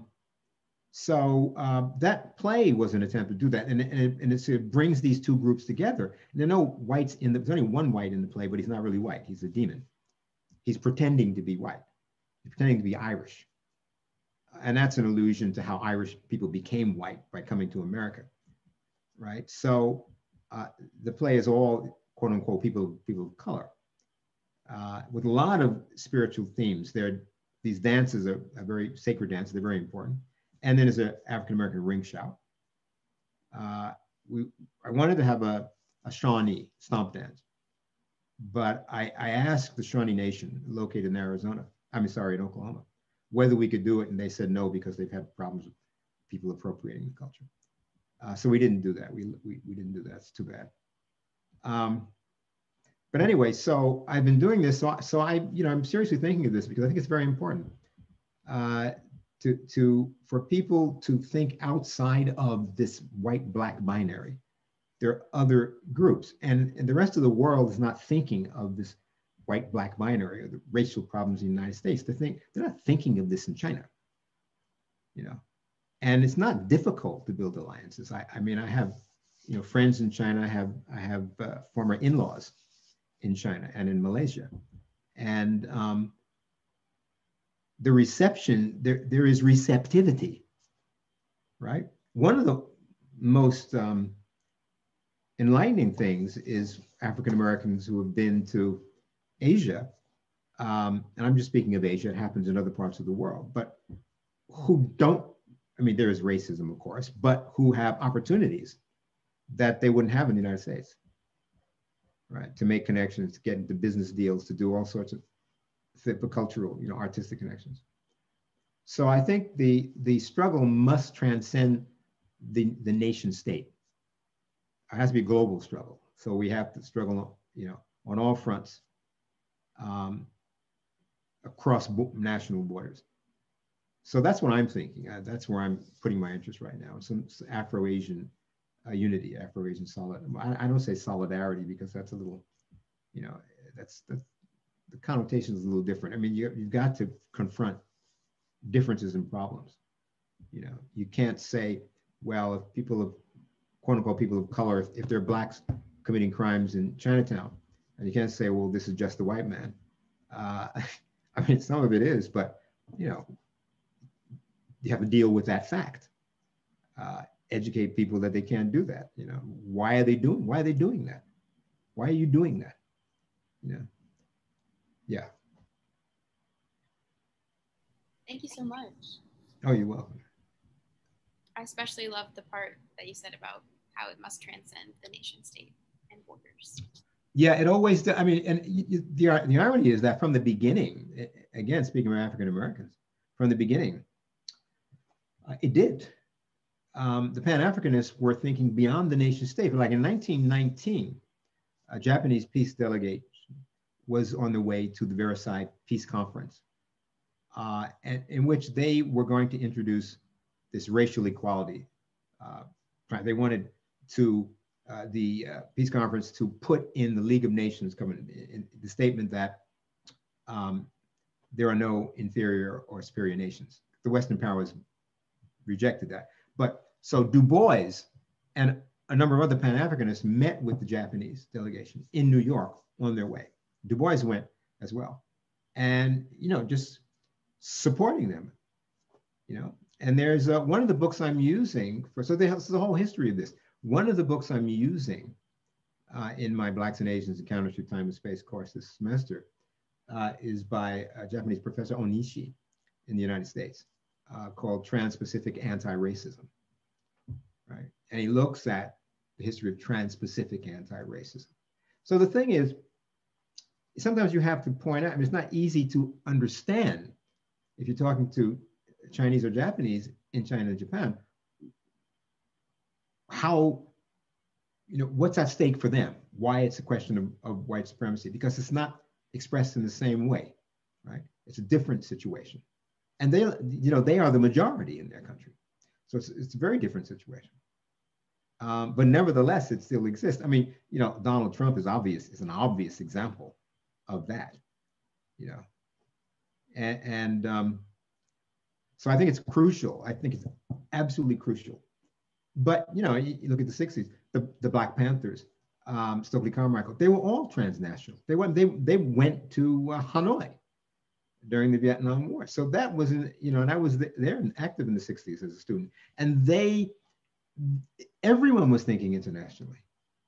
so uh, that play was an attempt to do that, and, and, it, and it's, it brings these two groups together. And there are no whites in the, there's only one white in the play, but he's not really white, he's a demon. He's pretending to be white, he's pretending to be Irish. And that's an allusion to how Irish people became white by coming to America, right? So uh, the play is all, quote unquote, people, people of color, uh, with a lot of spiritual themes. There, these dances are, are very sacred dances, they're very important. And then there's an African-American ring shout. Uh, we, I wanted to have a, a Shawnee stomp dance, but I, I asked the Shawnee Nation located in Arizona, I mean, sorry, in Oklahoma, whether we could do it, and they said no, because they've had problems with people appropriating the culture. Uh, so we didn't do that. We, we, we didn't do that, it's too bad. Um, but anyway, so I've been doing this, so, so I, you know, I'm seriously thinking of this because I think it's very important. Uh, To, to, for people to think outside of this white-black binary. There are other groups, and, and the rest of the world is not thinking of this white-black binary or the racial problems in the United States. They think, they're not thinking of this in China, you know? And it's not difficult to build alliances. I, I mean, I have, you know, friends in China, I have, I have uh, former in-laws in China and in Malaysia. And, um, the reception, there, there is receptivity, right? One of the most um, enlightening things is African-Americans who have been to Asia, um, and I'm just speaking of Asia, it happens in other parts of the world, but who don't, I mean, there is racism, of course, but who have opportunities that they wouldn't have in the United States, right? To make connections, to get into business deals, to do all sorts of for cultural, you know, artistic connections. So I think the the struggle must transcend the the nation state. It has to be a global struggle. So we have to struggle, you know, on all fronts, um, across national borders. So that's what I'm thinking. Uh, that's where I'm putting my interest right now. Some Afro-Asian uh, unity, Afro-Asian solid. I, I don't say solidarity because that's a little, you know, that's that's. The connotation is a little different. I mean, you, you've got to confront differences and problems. You know, you can't say, well, if people of, quote unquote, people of color, if, if they're blacks committing crimes in Chinatown, and you can't say, well, this is just the white man. Uh, I mean, some of it is, but, you know, you have to deal with that fact. Uh, educate people that they can't do that. You know, why are they doing, why are they doing that? Why are you doing that? You know? Yeah. Thank you so much. Oh, you're welcome. I especially love the part that you said about how it must transcend the nation state and borders. Yeah, it always does. I mean, and the, the irony is that from the beginning, again, speaking of African Americans, from the beginning, uh, it did. Um, the Pan-Africanists were thinking beyond the nation state. Like in nineteen nineteen, a Japanese peace delegate was on the way to the Versailles Peace Conference, uh, and, in which they were going to introduce this racial equality. Uh, they wanted to, uh, the uh, Peace Conference to put in the League of Nations, coming in, in the statement that um, there are no inferior or superior nations. The Western powers rejected that. But so Du Bois and a number of other Pan-Africanists met with the Japanese delegation in New York on their way. Du Bois went as well. And, you know, just supporting them, you know. And there's uh, one of the books I'm using for, so there's the whole history of this. One of the books I'm using uh, in my Blacks and Asians Encounters Through Time and Space course this semester uh, is by a Japanese professor Onishi in the United States uh, called Trans-Pacific Anti-Racism, right? And he looks at the history of trans-Pacific anti-racism. So the thing is, sometimes you have to point out, I mean, it's not easy to understand if you're talking to Chinese or Japanese in China and Japan, how, you know, what's at stake for them, why it's a question of, of white supremacy, because it's not expressed in the same way, right? It's a different situation. And they, you know, they are the majority in their country. So it's, it's a very different situation. Um, but nevertheless, it still exists. I mean, you know, Donald Trump is obvious, is an obvious example of that, you know. And, and um, so I think it's crucial. I think it's absolutely crucial. But, you know, you, you look at the sixties, the, the Black Panthers, um, Stokely Carmichael, they were all transnational. They went, they, they went to uh, Hanoi during the Vietnam War. So that was, you know, and I was there and active in the sixties as a student. And they, everyone was thinking internationally.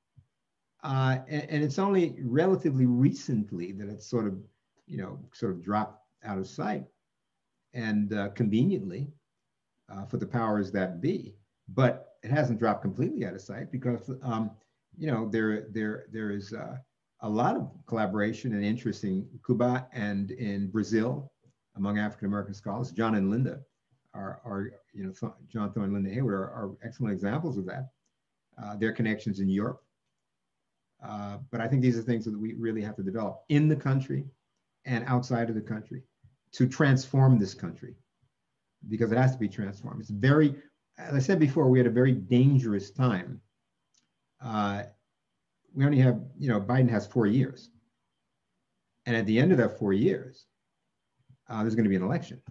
Uh, and, and it's only relatively recently that it's sort of, you know, sort of dropped out of sight and uh, conveniently uh, for the powers that be. But it hasn't dropped completely out of sight because, um, you know, there, there, there is uh, a lot of collaboration and interest in Cuba and in Brazil among African-American scholars. John and Linda are, are you know, Th John Thorne and Linda Hayward are, are excellent examples of that. Uh, their connections in Europe. Uh, but I think these are things that we really have to develop in the country and outside of the country to transform this country, because it has to be transformed. It's very, as I said before, we had a very dangerous time. Uh, we only have, you know, Biden has four years. And at the end of that four years, uh, there's going to be an election.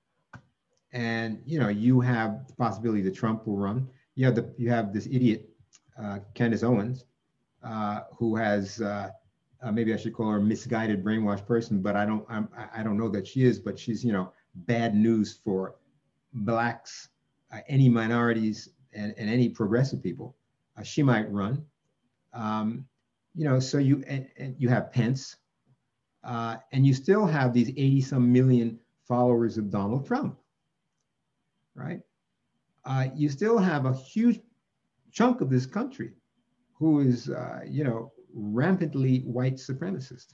And, you know, you have the possibility that Trump will run. You have, the, you have this idiot, uh, Candace Owens, uh, who has, uh, uh, maybe I should call her a misguided, brainwashed person, but I don't, I'm, I don't know that she is, but she's, you know, bad news for Blacks, uh, any minorities, and, and any progressive people. Uh, she might run. Um, you know, so you, and, and you have Pence, uh, and you still have these eighty some million followers of Donald Trump, right? Uh, you still have a huge chunk of this country who is, uh, you know, rampantly white supremacist.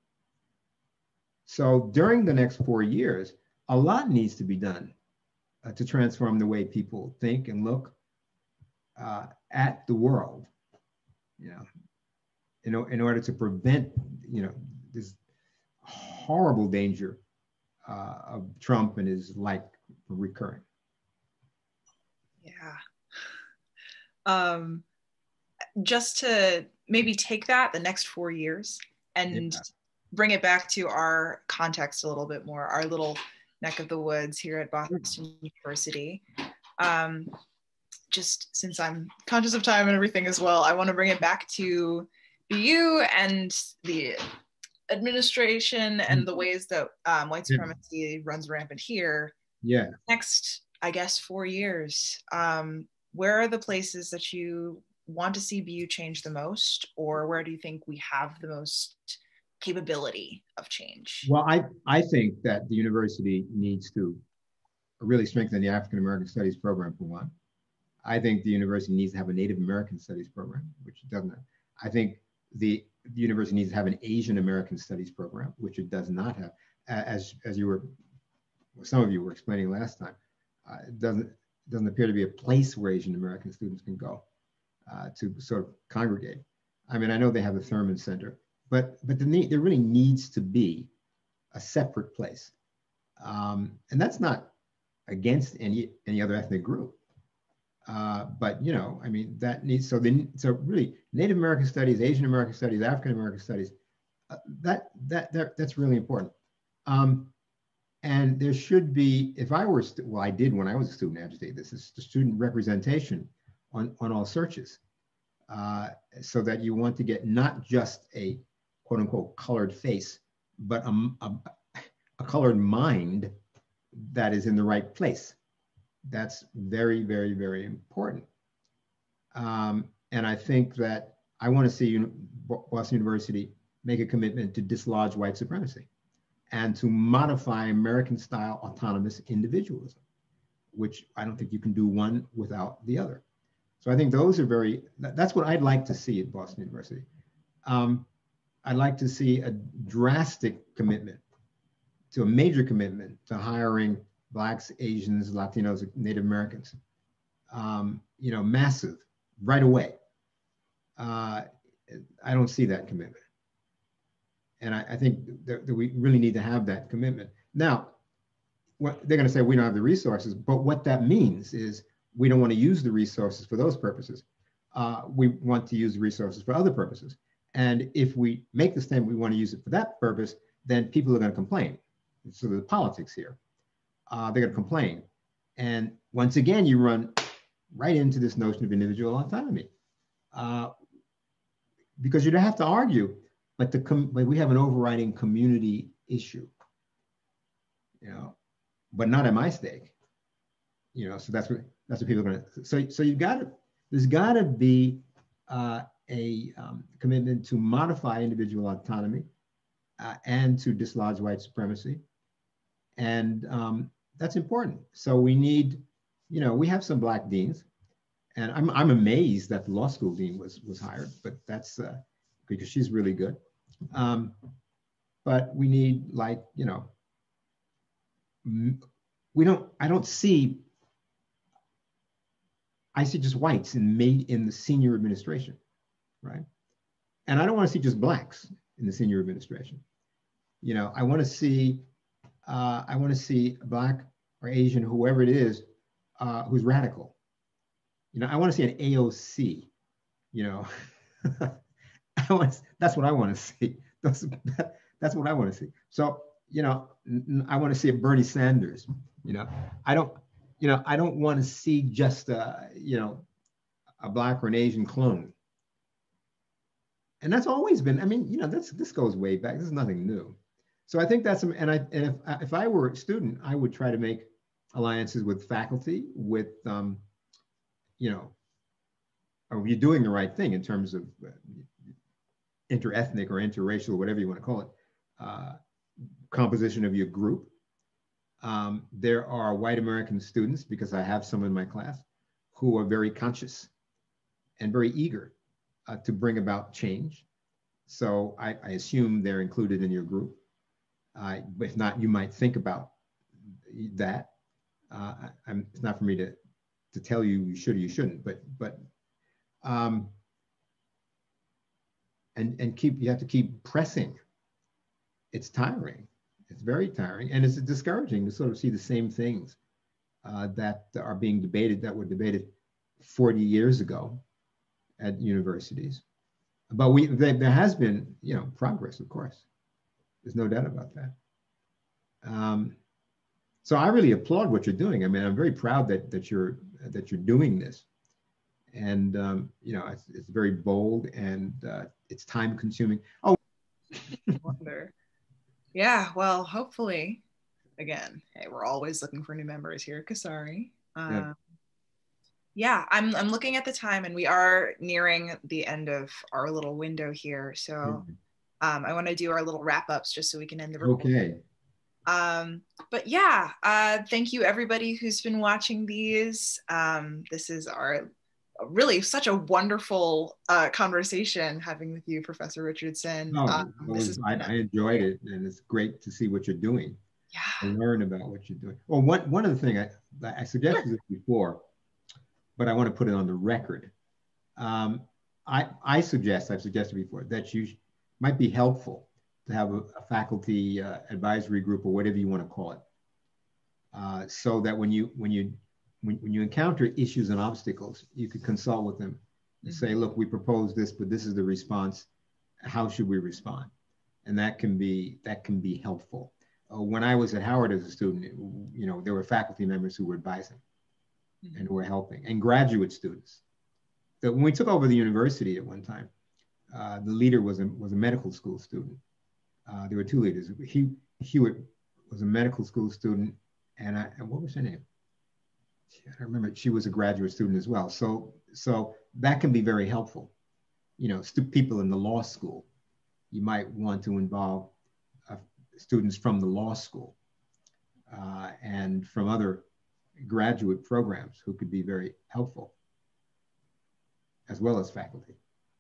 So during the next four years, a lot needs to be done uh, to transform the way people think and look uh, at the world, you know, in, in order to prevent, you know, this horrible danger uh, of Trump and his like recurring. Yeah. Um, just to maybe take that the next four years and yeah. bring it back to our context a little bit more, our little neck of the woods here at Boston University. Um, just since I'm conscious of time and everything as well, I want to bring it back to B U and the administration and the ways that um, white supremacy yeah. runs rampant here. Yeah. Next, I guess, four years. Um, where are the places that you want to see B U change the most, or where do you think we have the most capability of change? Well, I, I think that the university needs to really strengthen the African American Studies program, for one. I think the university needs to have a Native American Studies program, which it doesn't have. I think the, the university needs to have an Asian American Studies program, which it does not have. As, as you were, some of you were explaining last time, uh, it doesn't, doesn't appear to be a place where Asian American students can go uh, to sort of congregate. I mean, I know they have the Thurman Center, but, but the need, there really needs to be a separate place. Um, and that's not against any, any other ethnic group. Uh, but, you know, I mean, that needs, so, the, so really Native American Studies, Asian American Studies, African American Studies, uh, that, that, that, that's really important. Um, And there should be, if I were, well, I did when I was a student agitate this, is the student representation on, on all searches. Uh, so that you want to get not just a quote unquote colored face, but a, a, a colored mind that is in the right place. That's very, very, very important. Um, and I think that I want to see Boston University make a commitment to dislodge white supremacy and to modify American-style autonomous individualism, which I don't think you can do one without the other. So I think those are very, that's what I'd like to see at Boston University. Um, I'd like to see a drastic commitment, to a major commitment to hiring Blacks, Asians, Latinos, Native Americans. Um, you know, massive, right away. Uh, I don't see that commitment. And I, I think that, that we really need to have that commitment. Now, what, they're gonna say we don't have the resources, but what that means is we don't want to use the resources for those purposes. Uh, we want to use the resources for other purposes. And if we make the statement we want to use it for that purpose, then people are going to complain. So the politics here, uh, they're going to complain. And once again, you run right into this notion of individual autonomy. Uh, because you don't have to argue, but, the com but we have an overriding community issue, you know, but not at my stake. You know, so that's what that's what people are going to. So, so you've got to. There's got to be uh, a um, commitment to modify individual autonomy uh, and to dislodge white supremacy, and um, that's important. So we need, you know, we have some Black deans, and I'm I'm amazed that the law school dean was was hired, but that's uh, because she's really good. Um, but we need, like, you know, we don't. I don't see. I see just whites in made in the senior administration, right? And I don't want to see just Blacks in the senior administration. You know, I want to see, uh, I want to see Black or Asian, whoever it is, uh, who's radical. You know, I want to see an A O C. You know, I want, that's what I want to see. That's, that, that's what I want to see. So, you know, I want to see a Bernie Sanders. You know, I don't. You know, I don't want to see just a, you know, a Black or an Asian clone. And that's always been, I mean, you know, that's, this goes way back. This is nothing new. So I think that's, and, I, and if, if I were a student, I would try to make alliances with faculty, with, um, you know, are you doing the right thing in terms of uh, interethnic or interracial, whatever you want to call it, uh, composition of your group. Um, there are white American students, because I have some in my class, who are very conscious and very eager uh, to bring about change. So I, I assume they're included in your group. Uh, if not, you might think about that. Uh, I, I'm, it's not for me to, to tell you you should or you shouldn't, but, but um, and, and keep, you have to keep pressing. It's tiring. It's very tiring, and it's discouraging to sort of see the same things uh, that are being debated, that were debated forty years ago at universities. But we, there, there has been, you know, progress, of course. There's no doubt about that. Um, so I really applaud what you're doing. I mean, I'm very proud that that you're that you're doing this, and um, you know, it's, it's very bold and uh, it's time consuming. Oh. Wonder. Yeah, well, hopefully, again, hey, we're always looking for new members here at CASARI. Um, yeah. yeah, I'm I'm looking at the time, and we are nearing the end of our little window here. So mm-hmm. um, I want to do our little wrap ups just so we can end the recording. Okay. Um, but yeah, uh, thank you everybody who's been watching these. Um, this is our really such a wonderful uh, conversation having with you, Professor Richardson. No, um, this is, I, I enjoyed it, and it's great to see what you're doing. Yeah. And learn about what you're doing. Well, one, one of the things I, I suggested this before, but I want to put it on the record. Um, I, I suggest, I've suggested before, that you might be helpful to have a, a faculty uh, advisory group, or whatever you want to call it, uh, so that when you, when you When, when you encounter issues and obstacles, you could consult with them and say, look, we propose this, but this is the response. How should we respond? And that can be, that can be helpful. uh, when I was at Howard as a student, it, you know, there were faculty members who were advising mm-hmm. and who were helping, and graduate students. So when we took over the university at one time, uh, the leader was a, was a medical school student. Uh, there were two leaders. He, Hewitt was a medical school student, and, I, and what was her name? I remember she was a graduate student as well. So, so that can be very helpful. You know, stu- people in the law school, you might want to involve uh, students from the law school uh, and from other graduate programs who could be very helpful, as well as faculty.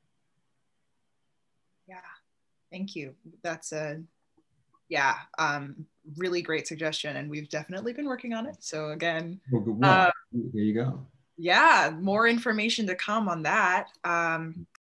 Yeah, thank you. That's a, yeah, um, really great suggestion, and we've definitely been working on it. So again, well, well, uh, there you go. Yeah, more information to come on that. Um,